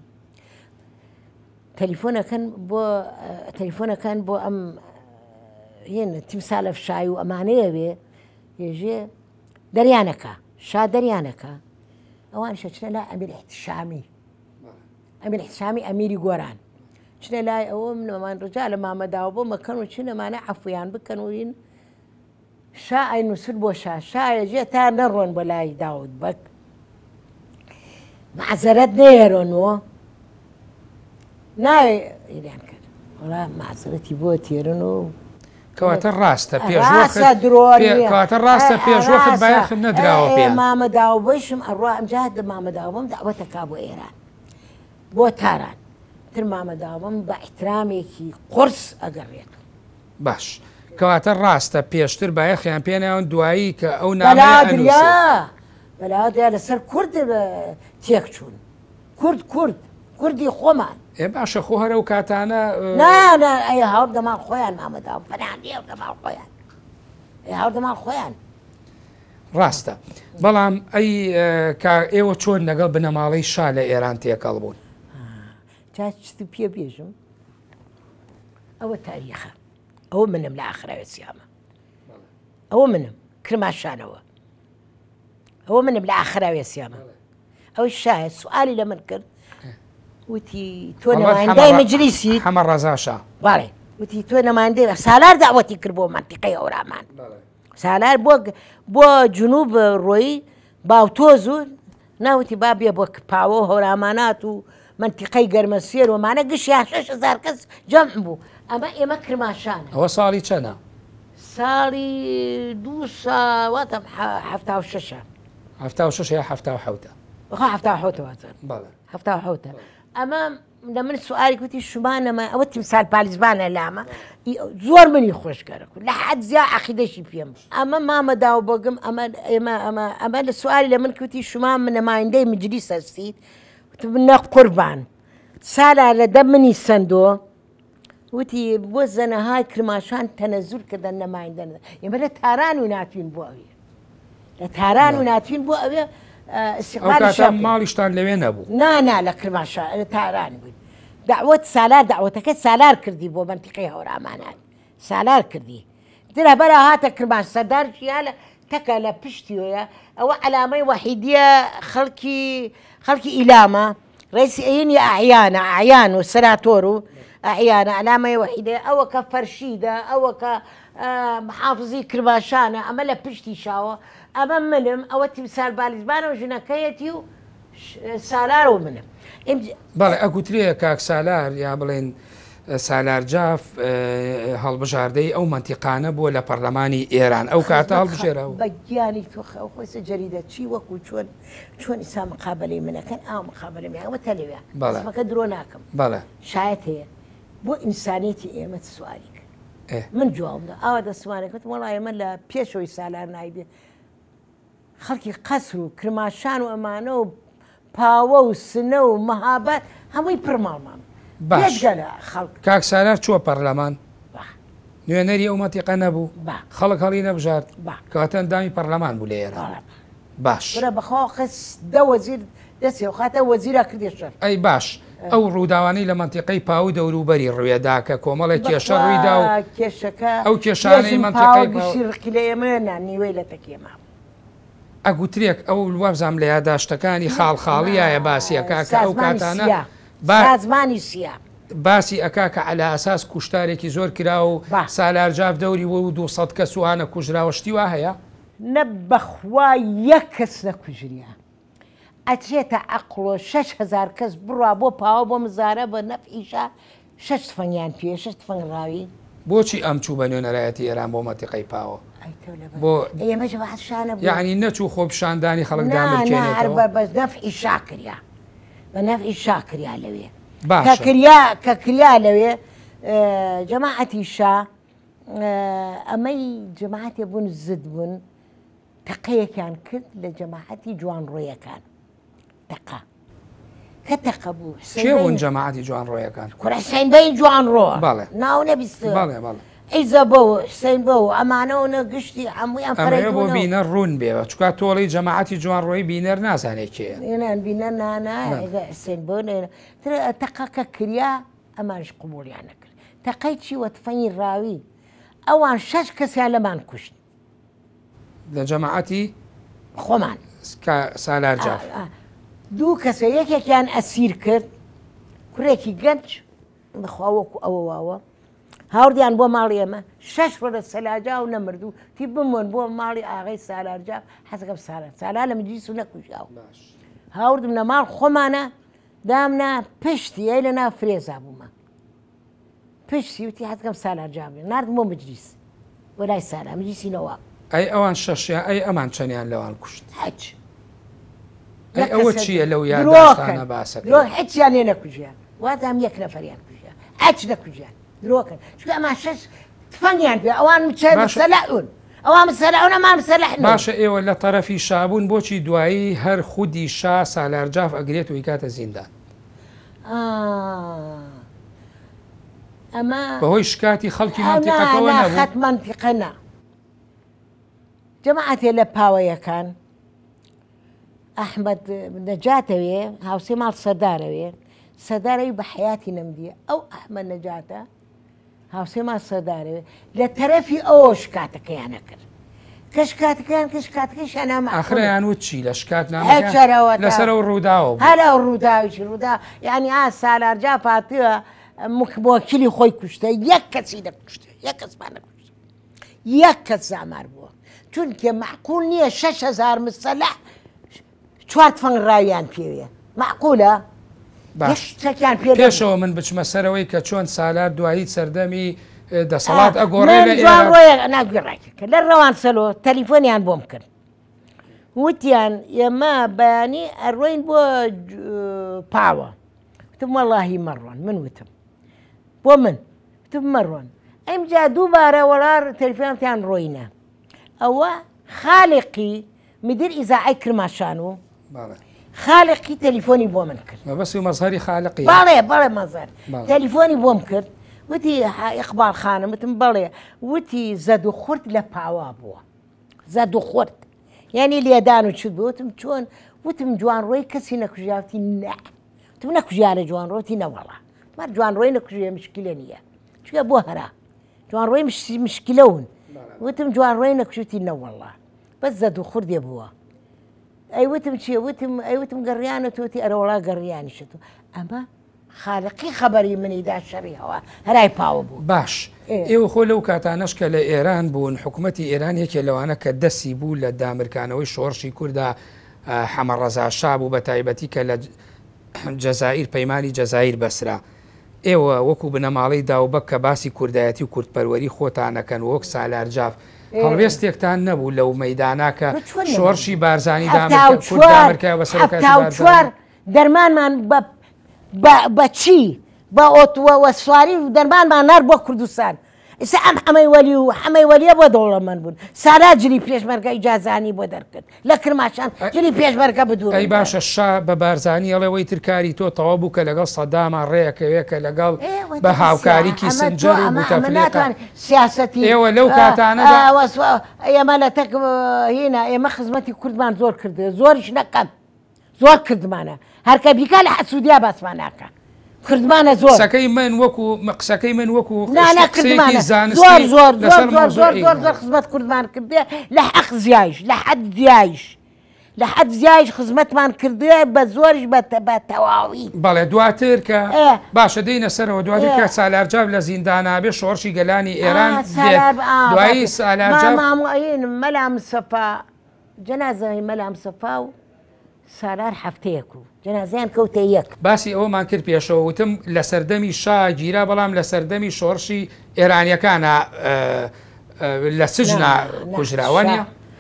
تەلیفۆنەکەن بۆ تەلیفۆنەکان بۆ ئەم هێنە تیمسالە فشای و ئەمانەیە بێ ێژێ دەریانەکە شا دەریانەکە ئەوان شەچنە لای ئەمیر احتیشامی ئەمیر احتیشامی ئەمیری گۆران چنە لای ئەوە منەمان ڕجا لە مامەداوە بۆ مەکەن و چینەمانە عەفویان بکەن وین شا ئای نووسر بۆ شا شایەژێ تا نەڕۆن بۆ لای داود بەک معزەرەت نێرۆنەوە ناوێ ئیریان کرد وڵا معزەرەتی بۆ تێرن و کەواتە ڕاستە پێشوەکەواتە ڕاستە پێشوەکت بایەخم نەدراوە پێ مامەداوە بەشم ئەڕوا ئەمجات لە مامەداوەم داوەتەکا بۆ ئێران بۆ تاران تر مامەداوەم بە احترامێکی قورس ئەگەڕێت باش کەواتە ڕاستە پێشتر بایەخیان پێناون دوایی کە ئەو نامەیە بەلاوادیا لەسەر کورد تێک چوون کورد کورد کوردی خۆمان ئێ باشە خۆ هەرە و کاتانە نا ئەی هاوڕ دەماڵ خۆیان مامەداوە پەناهەندی هەوڵ دەماڵ خۆیان ئەی هاوڕ دەماڵ خۆیان ڕاستە بەڵام ئەی ئێوە چۆن لەگەڵ بنەماڵەی شا لە ئێران تێکەڵ بوون جا چت پێ بێژم ئەوە تاریخە ئەوە منم لە ئاخراوێ سیامە ئەوە منم کرماشانەوە ئەوە منم لە ئاخراوێ سیامە ئەوەی شایە سوالی لە من کرد وتی تۆ نەمایندەی مەجلیسی حەمە ڕەزاشا بەڵێ وتی تۆ نەمایندەی سالار داوەتی کرد بۆ مەنتیقەی ئەورامان سالار بۆ بۆ جنوب ڕۆیی باوتۆز و ناوتی با بێ بۆ پاوە هەورامانات و منتیقەی گەرمەسێر ومانە گشتیان شەش هەزار کەس جەمع بوو ئەمە ئێمە کرماشانە ئەوە ساڵی چەنە ساڵی دوو ساواتە هەفتا و شەشە هەفتا و شەش یا هەفتا و حەوتە وخا هەفتا حوتەوە هەفتا حوتە ئەمە لە من سواری کوتی شمانەمە ئەوە تیمسال پالیزبانە لامە زۆر منی خۆشگەرە لە حەد زیا عەقیدەشی پێم ئەمە مامەدا و بۆگم ئەمە ئێمە ئەمە ئەمە لە سواری لە من کوتی شمان من نەمایندەی مجلیس هەستیت نە قوربان سالا لە دە منی سندۆ وتی بۆ زەنەهای کرماشان تەنەزول کردن نەمایندە ئێمە لە تاران و ناتوین بۆ ئەوێ لە تاران و ناتوین بۆ ئەوێ ماڵیشتان لەوێ نەبوو نانا لە کرماشان لە تاران بووین داوت سالار داوەتەکە سالار کردی بۆ منتیقەی هەورامانان سالار کردی درە بەرە هاتە کرماش سەردارشیە لە تەکە لە پشتیۆیە ئەوە عەلامەی وەحیدیە خەڵکی خەڵکی ئیلامە ڕیسی ئەینی ئەعیانە ئەعیان و سەناتۆر و ئەعیانە عەلامەی وەحیدەیە ئەوە کە فەرشیدە ئەوە کە محافزی کرماشانە ئەمە لە پشتی شاوە ئەمە منم ئەوە تیمسال بالیزبانە و ژنەکەیەتی و سالار و منم بەڵێ ئەگوترێ کاک سالار یا بڵێن سالار جاف هەڵبژاردەی ئەو منتیقانە بووە لە پەرلەمانی ئێران ئەو کاتە هەڵبژێرەوە بەگیانی تۆ خۆسە جەریدە چی وەکو چۆن چۆن ئیسا مقابلەی منەکەن ئاو مقابلەمی ئەوە تەلەوێ بەڵێمەکە درۆ ناکەم بەڵێ شایەت هەیە بۆ ئینسانیەتی ئێمە سواری کرد من جوابدا ئاوا دەسوانێکت وەڵای ئێمە لە پێشەوەی سالار نایبێ خەڵکی قەسر و کرماشان و ئەمانە و پاوە و سنە و مەهابەت هەمووی پڕماڵمان باش کاک سالار چووە پەرلەمان نوێنەری ئەو مەنتیقە نەبوو خەڵک هەڵی نەبژارد کاتە ئەندامی پەرلەمان بوو لە ئێران باش بەخوا قس دە وەزیر دەستێ و خاتە وەزیرە کردی شەر ئەی باش ئەو ڕووداوانەی لە مەنتیقەی پاو دەوروبەری ڕوێدا کە کۆمەڵێک کێشە ڕوویدا و کێشەکە ئەو کێشانەی مەنتیقەی ڕقی لە ئێمە نیوەی لە تەکێما ئەگوترێک ئەو وەبزام لە یاداشتەکانی خاڵخاڵیایە باسیە کاکە ئەو کاتانە بازمانی سیا باسی ئەکا کە عەلا ئەساس کوشتارێکی زۆر کرا و سالار جاف دەوری و دووسەد کەس وانە کوژراوەشتی وا هەیە نە بەخوا یەک کەس نەکوژریە ئەچێتە عەقڵۆ شەش هەزار کەس بڕوا بۆ پاوە بۆ مزارە بە نەفعیشە شەش تفەنگیان پێ شەش تفەنگ ڕاوی بۆچی ئەم چوو بە نوێنەرایەتی ئێران بۆ مەنتیقەی پاوە بۆ ئێمەش بەحشانە یعنی نەچوو خۆ پیشاندانی خەڵک دامرکێنێتەوە بە نەفعی شاکریا بە نەفعی شاکریا لەوێ کە کریا لەوێ جەماعەتی شا ئەمەی جەماعەتێ بوون زد بوون تەقەیەکیان کرد لە جەماعەتی جوان ڕۆیەکان تەقا کە تەقە بوو چێ بوون جەماعەتی جوان ڕۆیەکان کوڕەسەینبەی جوان ڕۆ ناو نەبیست ئیزە بە و حسین بە و ئەمانەوە نەگشتی هەموویان بۆ بینە ڕوون بێەوە چکات تۆڵی جەماعەتی جوان ڕۆی بینەر نازانێت کێ بینە نانا حسین بۆ تەقەکە کریا ئەمانش قوبولیان نەکرد تەقەی چی وەتفەنی ڕاوی ئەوان شەش کەسیان لەمان کوشت لە جەماعەتی خۆمان سالار جاف دوو کەسە یەکێکیان ئەسیر کرد کوڕێکی گەنج بەخواوەکو ئەوە واوە هاوردیان بۆ ماڵی ئێمە شەش ڕۆژە سەلاجا و نەمردوو تی بمۆن بۆ ماڵی ئاغای سالارجا حەزەکەم سالار سالار لە مجلیس و نەکوژاوە هاوردم لە ماڵ خۆمانە دامنا پشتی ئەی لە ناو فرێزا بوومە پشتی وتی حەزەکەم سالارجا بێ ناردم بۆ مجلیس بۆ لای سالار مجلیسی نەوە ئەی ئەوان شەشیان ئەی ئەمان چەندیان لەوان کوشت هەچ ئەوە چییە لەو یادداشتانە باسەکە هیچیان لێ نەکوژیان واتام یەک نەفەریان کوژیان ئەچ نەکوژیان درۆکن چکە ئەما شەش تفەنگیان پێ ئەوان مسەلەحون ئەوان مسەلەحون ئەمان مسەلەح باشە ئێوە لە تەرەفی شابوون بۆچی دوایی هەر خودی شا سالار جاف ئەگرێت و کاتە زیندان ئەمە بەهۆی شکاتی خەڵکی مەنتیقەکەەوە نەبوو خەت مەنتیقە نا جەماعەتێ لە پاوەیەکان ئەحمەد نەجاتەوێ هاوسێ ماڵ سەردارەوێ سەردارەوی بە حیاتی نەمدیە ئەو ئەحمەد نەجاتە هاوسێ ماڵ سەردارەوێ لە تەرەفی ئەوە شکاتەکەیانە کرد کە شکاتەکەیان کە شکاتەکەیشیان ئاخرەیان وت چی لە شکات نامەکە لەسەر ئەو ڕووداوە هەر ئەو ڕووداویشی ڕوودا یعنی ئا سالار جاف هاتووە موکیلی خۆی کوشتە یەک کەسی نەکوشتە یەک کەسمان نەکوشتە یەک کەس زامار بووە چونکە معقول نییە شەش هەزار مسەلەح چوار تفەنگ ڕاویان پێوێ معقولە شتێکیان پێ پێشەوە من بچمە سەرەوەی کە چۆن سالار دوایی سەردەمی دەسەڵات ئەگۆڕێ ناگوێڕێکەکە لە ڕەوان سەلۆ تەلیفۆنیان بۆم کرد وتیان ئێمە بەیانی ئەڕۆین بۆ پاوە وتم وەڵاهی مەڕۆن من وتم بۆ من وتم مەڕۆن ئەم جا دووبارە وەڵار تەلیفۆنتیان ڕۆینە ئەوە خاڵقی مدیر ئیزاعی کرماشان و خاڵقی تەلیفۆنی بۆ من کرد بەسی مەزهری خاڵقی باڵێ بەڵێ مەزار تەلیفۆنی بۆم کرد وتی ئیقبال خانم وتم بەڵێ وتی زەد و خورد لە پاوا بووە زەد و خورد یعنی لێدان و چوت بوو وتم چۆن وتم جوانڕۆی کەسی نەکوژیاوتی نە وتم نەکوژیانە جوانڕۆتی نەوەڵا مەر جوانڕۆی نەکوژێ مشکلە نییە چکە بۆ هەرا جوانڕۆی مشکلەون وتم جوانڕۆی نەکوشتی نەوەڵا بەس زەد و خوردێ بووە ئەیوتم چییە وتم ئەیوتم گەڕیانە تۆتی ئەرەوەڵا گەڕیانیشت ئەمە خاڵقی خەبەری منیدا شەڕیەوە هەرای پاوە بوو باش ئێوە خۆ لەو کاتانەش کە لە ئێران بوون حکوومەتی ئێران یەکێ لەوانە کە دەستی بوو لە دامرکانەوەی شۆڕشی کووردا حەمە ڕەزا شا بوو بە تایبەتی کە لە جەزایر پەیمانی جەزایر بەسرا ئێوە وەکو بنەماڵەی داوبەک کە باسی کوردایەتی و کورتپەروەری خۆتانەکەن وەک سالار جاف هەڵوێستێکتان نەبوو لەو مەیدانا کە شۆڕشی بارزانی دامرکای بەسەر دەرمانمان بە چی بە ئۆتووە سواری و دەرمانمان نار بۆ کوردستان ئێستا ئەم حەمەی وەلی و حەمەی وەلیە بۆ دەوڵەمەند بوون سارا جلی پێشمەرگە ئیجازانی بۆ دەرکرد لە کرماشان جلی پێشمەرگە بدوور ئەی باشە شا بە بارزانی ئەڵێەوەی ترکاری تۆ تەواو بوو کە لەگەڵ سەدامان ڕێیەکەوێ کە لەگەڵ بە هاوکاریکی سنجەر و بوتەفرێتان سیاسەتی ئێوە لەو کاتانەدا ئێمە لە تەک هێنا ئێمە خزمەتی کوردمان زۆر کردە زۆریش نەکەم زۆر کردمانە هەرکە بیکا لە حەسوودیا باسمان ناکە کردمانە زۆر قسەکەی من وەکو قسەکەی من وەکو نانەکردمانە زۆر زۆر زۆر زۆر زۆر زۆر خزمەت کوردمان کردێ لە حەق زیایش لە حەد زیایش لە حەد زیایش خزمەتمان کردێ بە زۆریش بە تەواوی بەڵێ دواتر کە باشە دەینە سەرەوە دواتر کە سالارجاو لە زیندانا بێ شۆڕشی گەلانی ئێران دوایی سالارجاو مەلا مسەفا جەنازەی مەلا مسەفا و سالار هەفتەیەک و جەنازەیان کەوتە یەک باسی ئەوەمان کرد پێشەوە وتم لە سەردەمی شا گیرا بەڵام لە سەردەمی شۆڕشی ئێرانیەکانە لە سجنا کوژراوە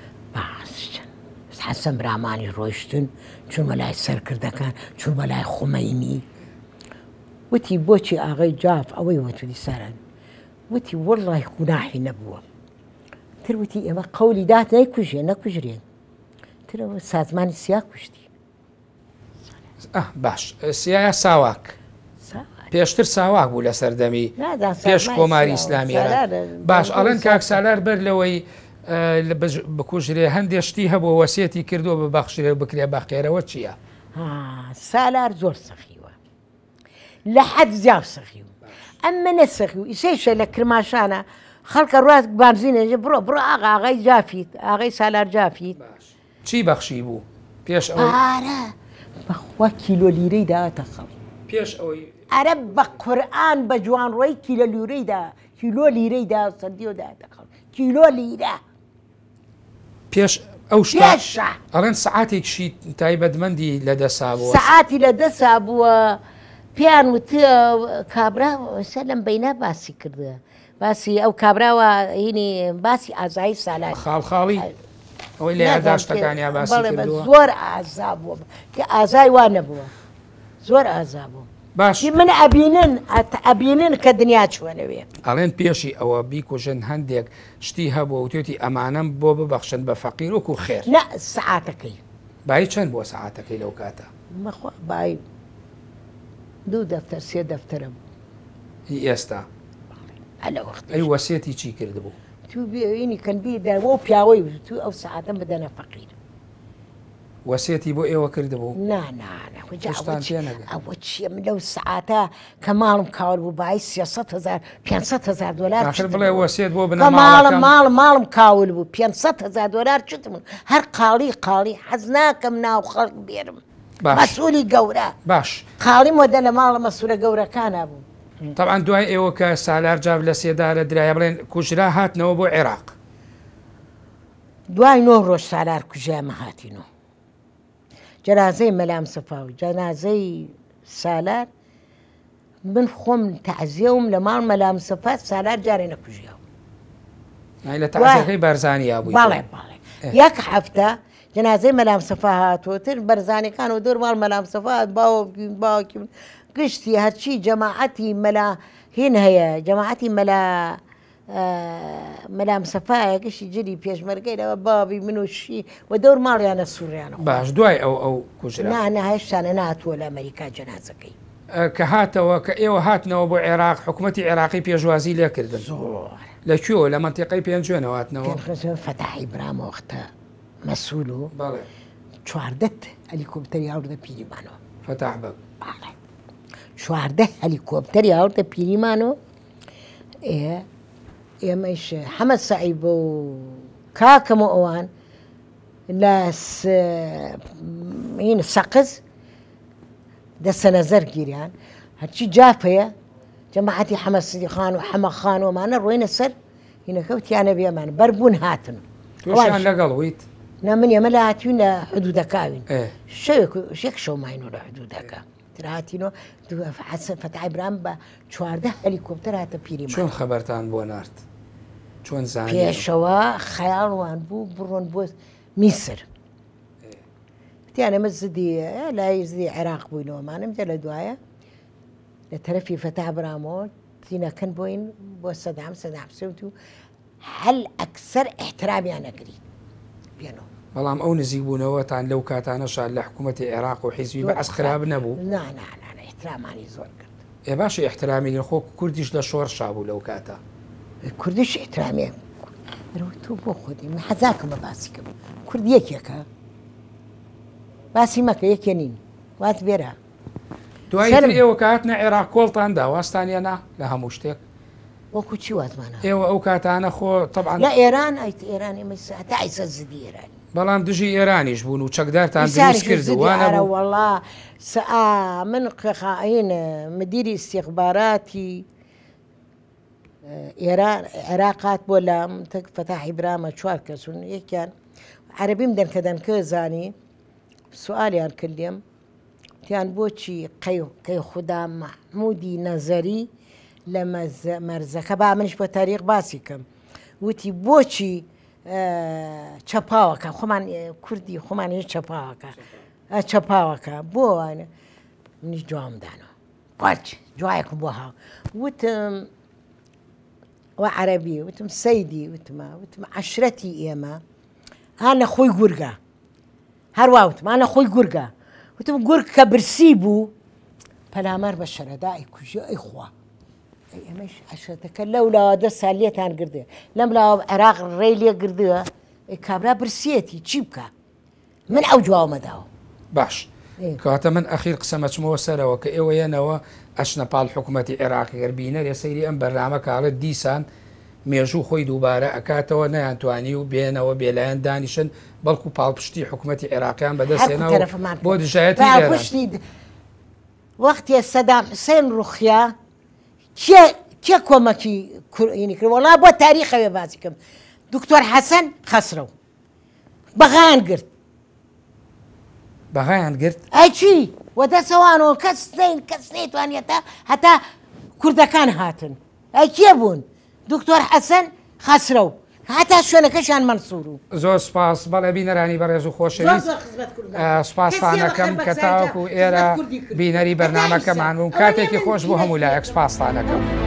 حەسەن برامانی ڕۆیشتن چوومە لای سەرکردەکان چوومە لای خومەینی وتی بۆچی ئاغای جاف ئەوەی وەتوی سەرن وتی وەڵڵای گوناحی نەبووە تر وتی ئێمە قەولی دات نەیکوژێ نەکوژرێن ترەوە سازمانی سیا کوشتی باش سیایە ساواک پێشتر ساواک بوو لە سەردەمی پێش کۆماری ئیسلامی باش ئەڵەن کاک سالار بەر لەوەی بکوژرێ هەندێک شتی هەبوو وەسیەتی کردووە بە بەخشرێ بکرێ بەخێرەوە چییە؟ سالار زۆر سەخیوە لە حەد زیاو سەخیو ئەمە نەسەخی و ئیسەیشە لە کرماشانە خەڵکە ڕاست بانزینێ بڕۆ بڕۆ ئاغا ئاغای جافیت ئاغای سالار جافیت چی بەخشی بوو پێش ئارە بەخوا کیلۆ لیرەی داوەتە خەڵ پێش ئەوەی ئەرە بە قورئان بە جوانڕۆی کیلۆ لیرەیدا کیلۆ لیرەیدا سەردیۆ داوەتە خەڵ کیلۆ لیرە پێش ئەو شتە ئەڵێن سەعاتێکشی تایبەتمەندی لەدەسا بووە سەعاتی لەدەسا بووە پێیان وتە کابرا سەر لەم بەینا باسی کردە باسی ئەو کابراوە هینی باسی ئازایی سالار خاڵخاڵی ئەوەی لە یادداشتەکانیان باسی کردووە زۆر ئازا بووە کە ئازای وا نەبووە زۆر ئازا بوو باش من ئەبینن ئەبینن کە دنیا چوەنەوێ ئەڵێن پێشی ئەوە بیکوژن هەندێک شتی هەبوو وتێتی ئەمانەم بۆ ببەخشن بە فەقیر وەکو خێر نە سەعاتەکەی بای چەند بۆ سەعاتەکەی لەو کاتە مەخوا بای دوو دەفتەر سێ دەفتەرە بوو ئێستا ئەی وەسیەتی چی کردبوو تو بینی کەنبیدا بۆ پیاوەی تو ئەو سەعاتەم بدەنە فەقیر وەسیەتی بۆ ئێوە کردبوو ئەوە چیە من لەو سەعاتە کە ماڵم کاول بوو بای سێسەد هەزار پێنجسەد هەزار دۆلار بڵێ وەسیەت بۆ بنە ماڵم ماڵ ماڵم کاول بوو پێنجسەد هەزار دۆلار چتم هەر قاڵی قاڵی حەز ناکەم ناو خەڵک بێرم مەسئولی گەورە باش قاڵی مۆدە لە ماڵە مەسوولە گەورەکانە بوو طبعا دوای ئێوە کە سالار جاو لە سێدارە درایە بڵێن کوژرا هاتنەوە بۆ عێراق دوای نۆ ڕۆژ سالار کوژامە هاتینەوە جەنازەی مەلا مسەفا و جەنازەی سالار من خۆم تەعزیەوم لە ماڵ مەلا مسەفا سالار جارێ نەکوژیاوە لە تەعزیەکەی بارزانیا بووی بەڵێ بەڵێ یەک هەفتە جەنازەی مەلام سەفا هاتووەتر بەرزانەکان و دۆر ماڵ مەلام سەفا باوکی باوکی گشتی هەرچی جەماعەتی مەلا هین هەیە جەماعەتی مەلا مەلام سەفایە گشتی جلی پێشمەرگەیەوە بابی من و شی و دەور ماڵیانە سووریانە باش دوای ئەو ئەو کوژرا نانە هێشتانە ناتووە لە ئەمریکا جەنازەکەی کە هاتەوە کە ئێوە هاتنەوە بۆ عێراق حکوومەتی عێراقی پێشوازی لێکردن لەکوێوە لە منتیقەی پێنجێنەوە هاتنەوە فەتاحی برامەوەختە مەسوول و بەڵێ چواردەت هەلیکۆپتەری هەوردە پیریمانەوە فەتاح بە چواردە هەلیکۆپتەری هەوردە پیریمانەوە ئێمەش حەمەد سەعید بۆ کاکەمە ئەوان لە سەقز دەستە نەزەر گیریان هەرچی جافەیە جەماعەتی حەمەد سیدیقان و حەمە خانۆمانە ڕۆینە سەر هینەکەوتیانە بێمان بەربوون هاتن توۆشیان لەگەڵ نا من ئێمە لە هاتیون لە حدودەکاوین شێک شەوماینەوە لە حدودەکە تر هاتینەوە حەسەن فەتاحی برام بە چواردە هەلیکۆپتەر هاتە پیریمان چۆن خەبەرتان بۆ نارد چۆن زانیوە پێشەوە خەیاڵوان بوو بڕۆن بۆ میسر وتیان ئەمە زدی لای زدی عێراق بووینەوەمانم جە لە دوایە لە تەرەفی فەتاح برامەوە تینەکەن بۆین بۆ سەدام سەدام سەوت و هەل ئەکسەر ئیحترامیان نەکری بێنەوە بەڵام ئەو نزیک بوونەوەتان لەو کاتانەشان لە حکوومەتی عێراق و حیزبی بەعەس خراپ نەبوو نانانە ئیحترامانی زۆر کرد ئێ باشە ئیحترامی خۆ کوردیش لە شۆڕشا بوو لەو کاتە کوردیش ئیحترامێ تۆ بۆ خۆدی من حەزاکەمە باسیکەم کورد یەکێکە باسی مەکە یەکێ نین وات بێرە دوایتر ئێوە کاتنە عێراق کۆڵتان داواستانیانە لە هەموو شتێک وەکو چی واتمانە ئێوە ئەو کاتانە خۆ طبعا لە ئێران ئەیت ئێران ئێمە هەتا ئیسە زدی ئێرانی بەڵام دژی ئێرانیش بوون و چەکدارتان دروست کردووانە وەڵا سعا من قەخائین مدیری استیخباراتی ئێران عێراقات بۆ لە فەتاحی برامە چوار کەسون یەکیان عەرەبیم دەنکە دەنکە زانی سوالیان کردیم تیان بۆچی قەی خودا محمودی نەزەری لە مەرزەکە با منش بۆ تاریخ باسی کەم وتی بۆچی چەپاوەکە خۆمان کوردی خۆمان هێ چەپاوەکە چەپاوەکە بۆ وانە منیش جوامدانەوە قاچ جوایەکم بۆ هاو وتم و عەرەبی وتم سەیدی وتمە وتم عەشرەتی ئێمە هانە خۆی گورگە هەروە وتم هانە خۆی گورگە وتم گورگ کە برسی بوو پەلامەر بە شەرەدای کوژی ئەی خوا ئێمەش عەشرەتەکە لەو لاوە دە سال لێتان گردێ لەم لاوە عێراق ڕێی لێ گردووە کابرا برسیەتی چی بکە من ئەو جوامەداوە باش کاتە من ئەخیر قسەمە چمەوە سەرەوە کە ئێوە یەنەوە ئەشنە پاڵ حکوومەتی عێراقی گەربینە لێ سەیری ئەم بەرنامە کاڵێت دیسان مێژوو خۆی دووبارە ئەکاتەوە نەیانتوانی و بێنەوە بێلایەن دانیشن بەڵکو پاڵپشتی حکوومەتی عێراقیان بەدەستێنەوە بۆ دژایەتی پشتی وەختێ سەدام حوسێن ڕوخیا کێ کۆمەکی کوڕینی کرد وەڵا بۆ تاریخەوێ باسی کەم دکتۆر حەسەن خەسرەو بەغایان گرت بەغایان گرت ئەی چی وە دەسەوانەوە کەس کەس نەیتوانێتە هەتا کوردەکان هاتن ئەی کێ بوون دکتۆر حەسەن خەسرەو هەتا شوێنەکەشان مەنسوور و زۆر سپاس بەڵێ بینەرانی بەڕێز و خۆشەویست سوپاسانەکەم کە تاوەکو ئێرە بینەری بەرنامەکەمان بوون کاتێکی خۆش بۆ هەموو لایەک سوپاسانەکەم.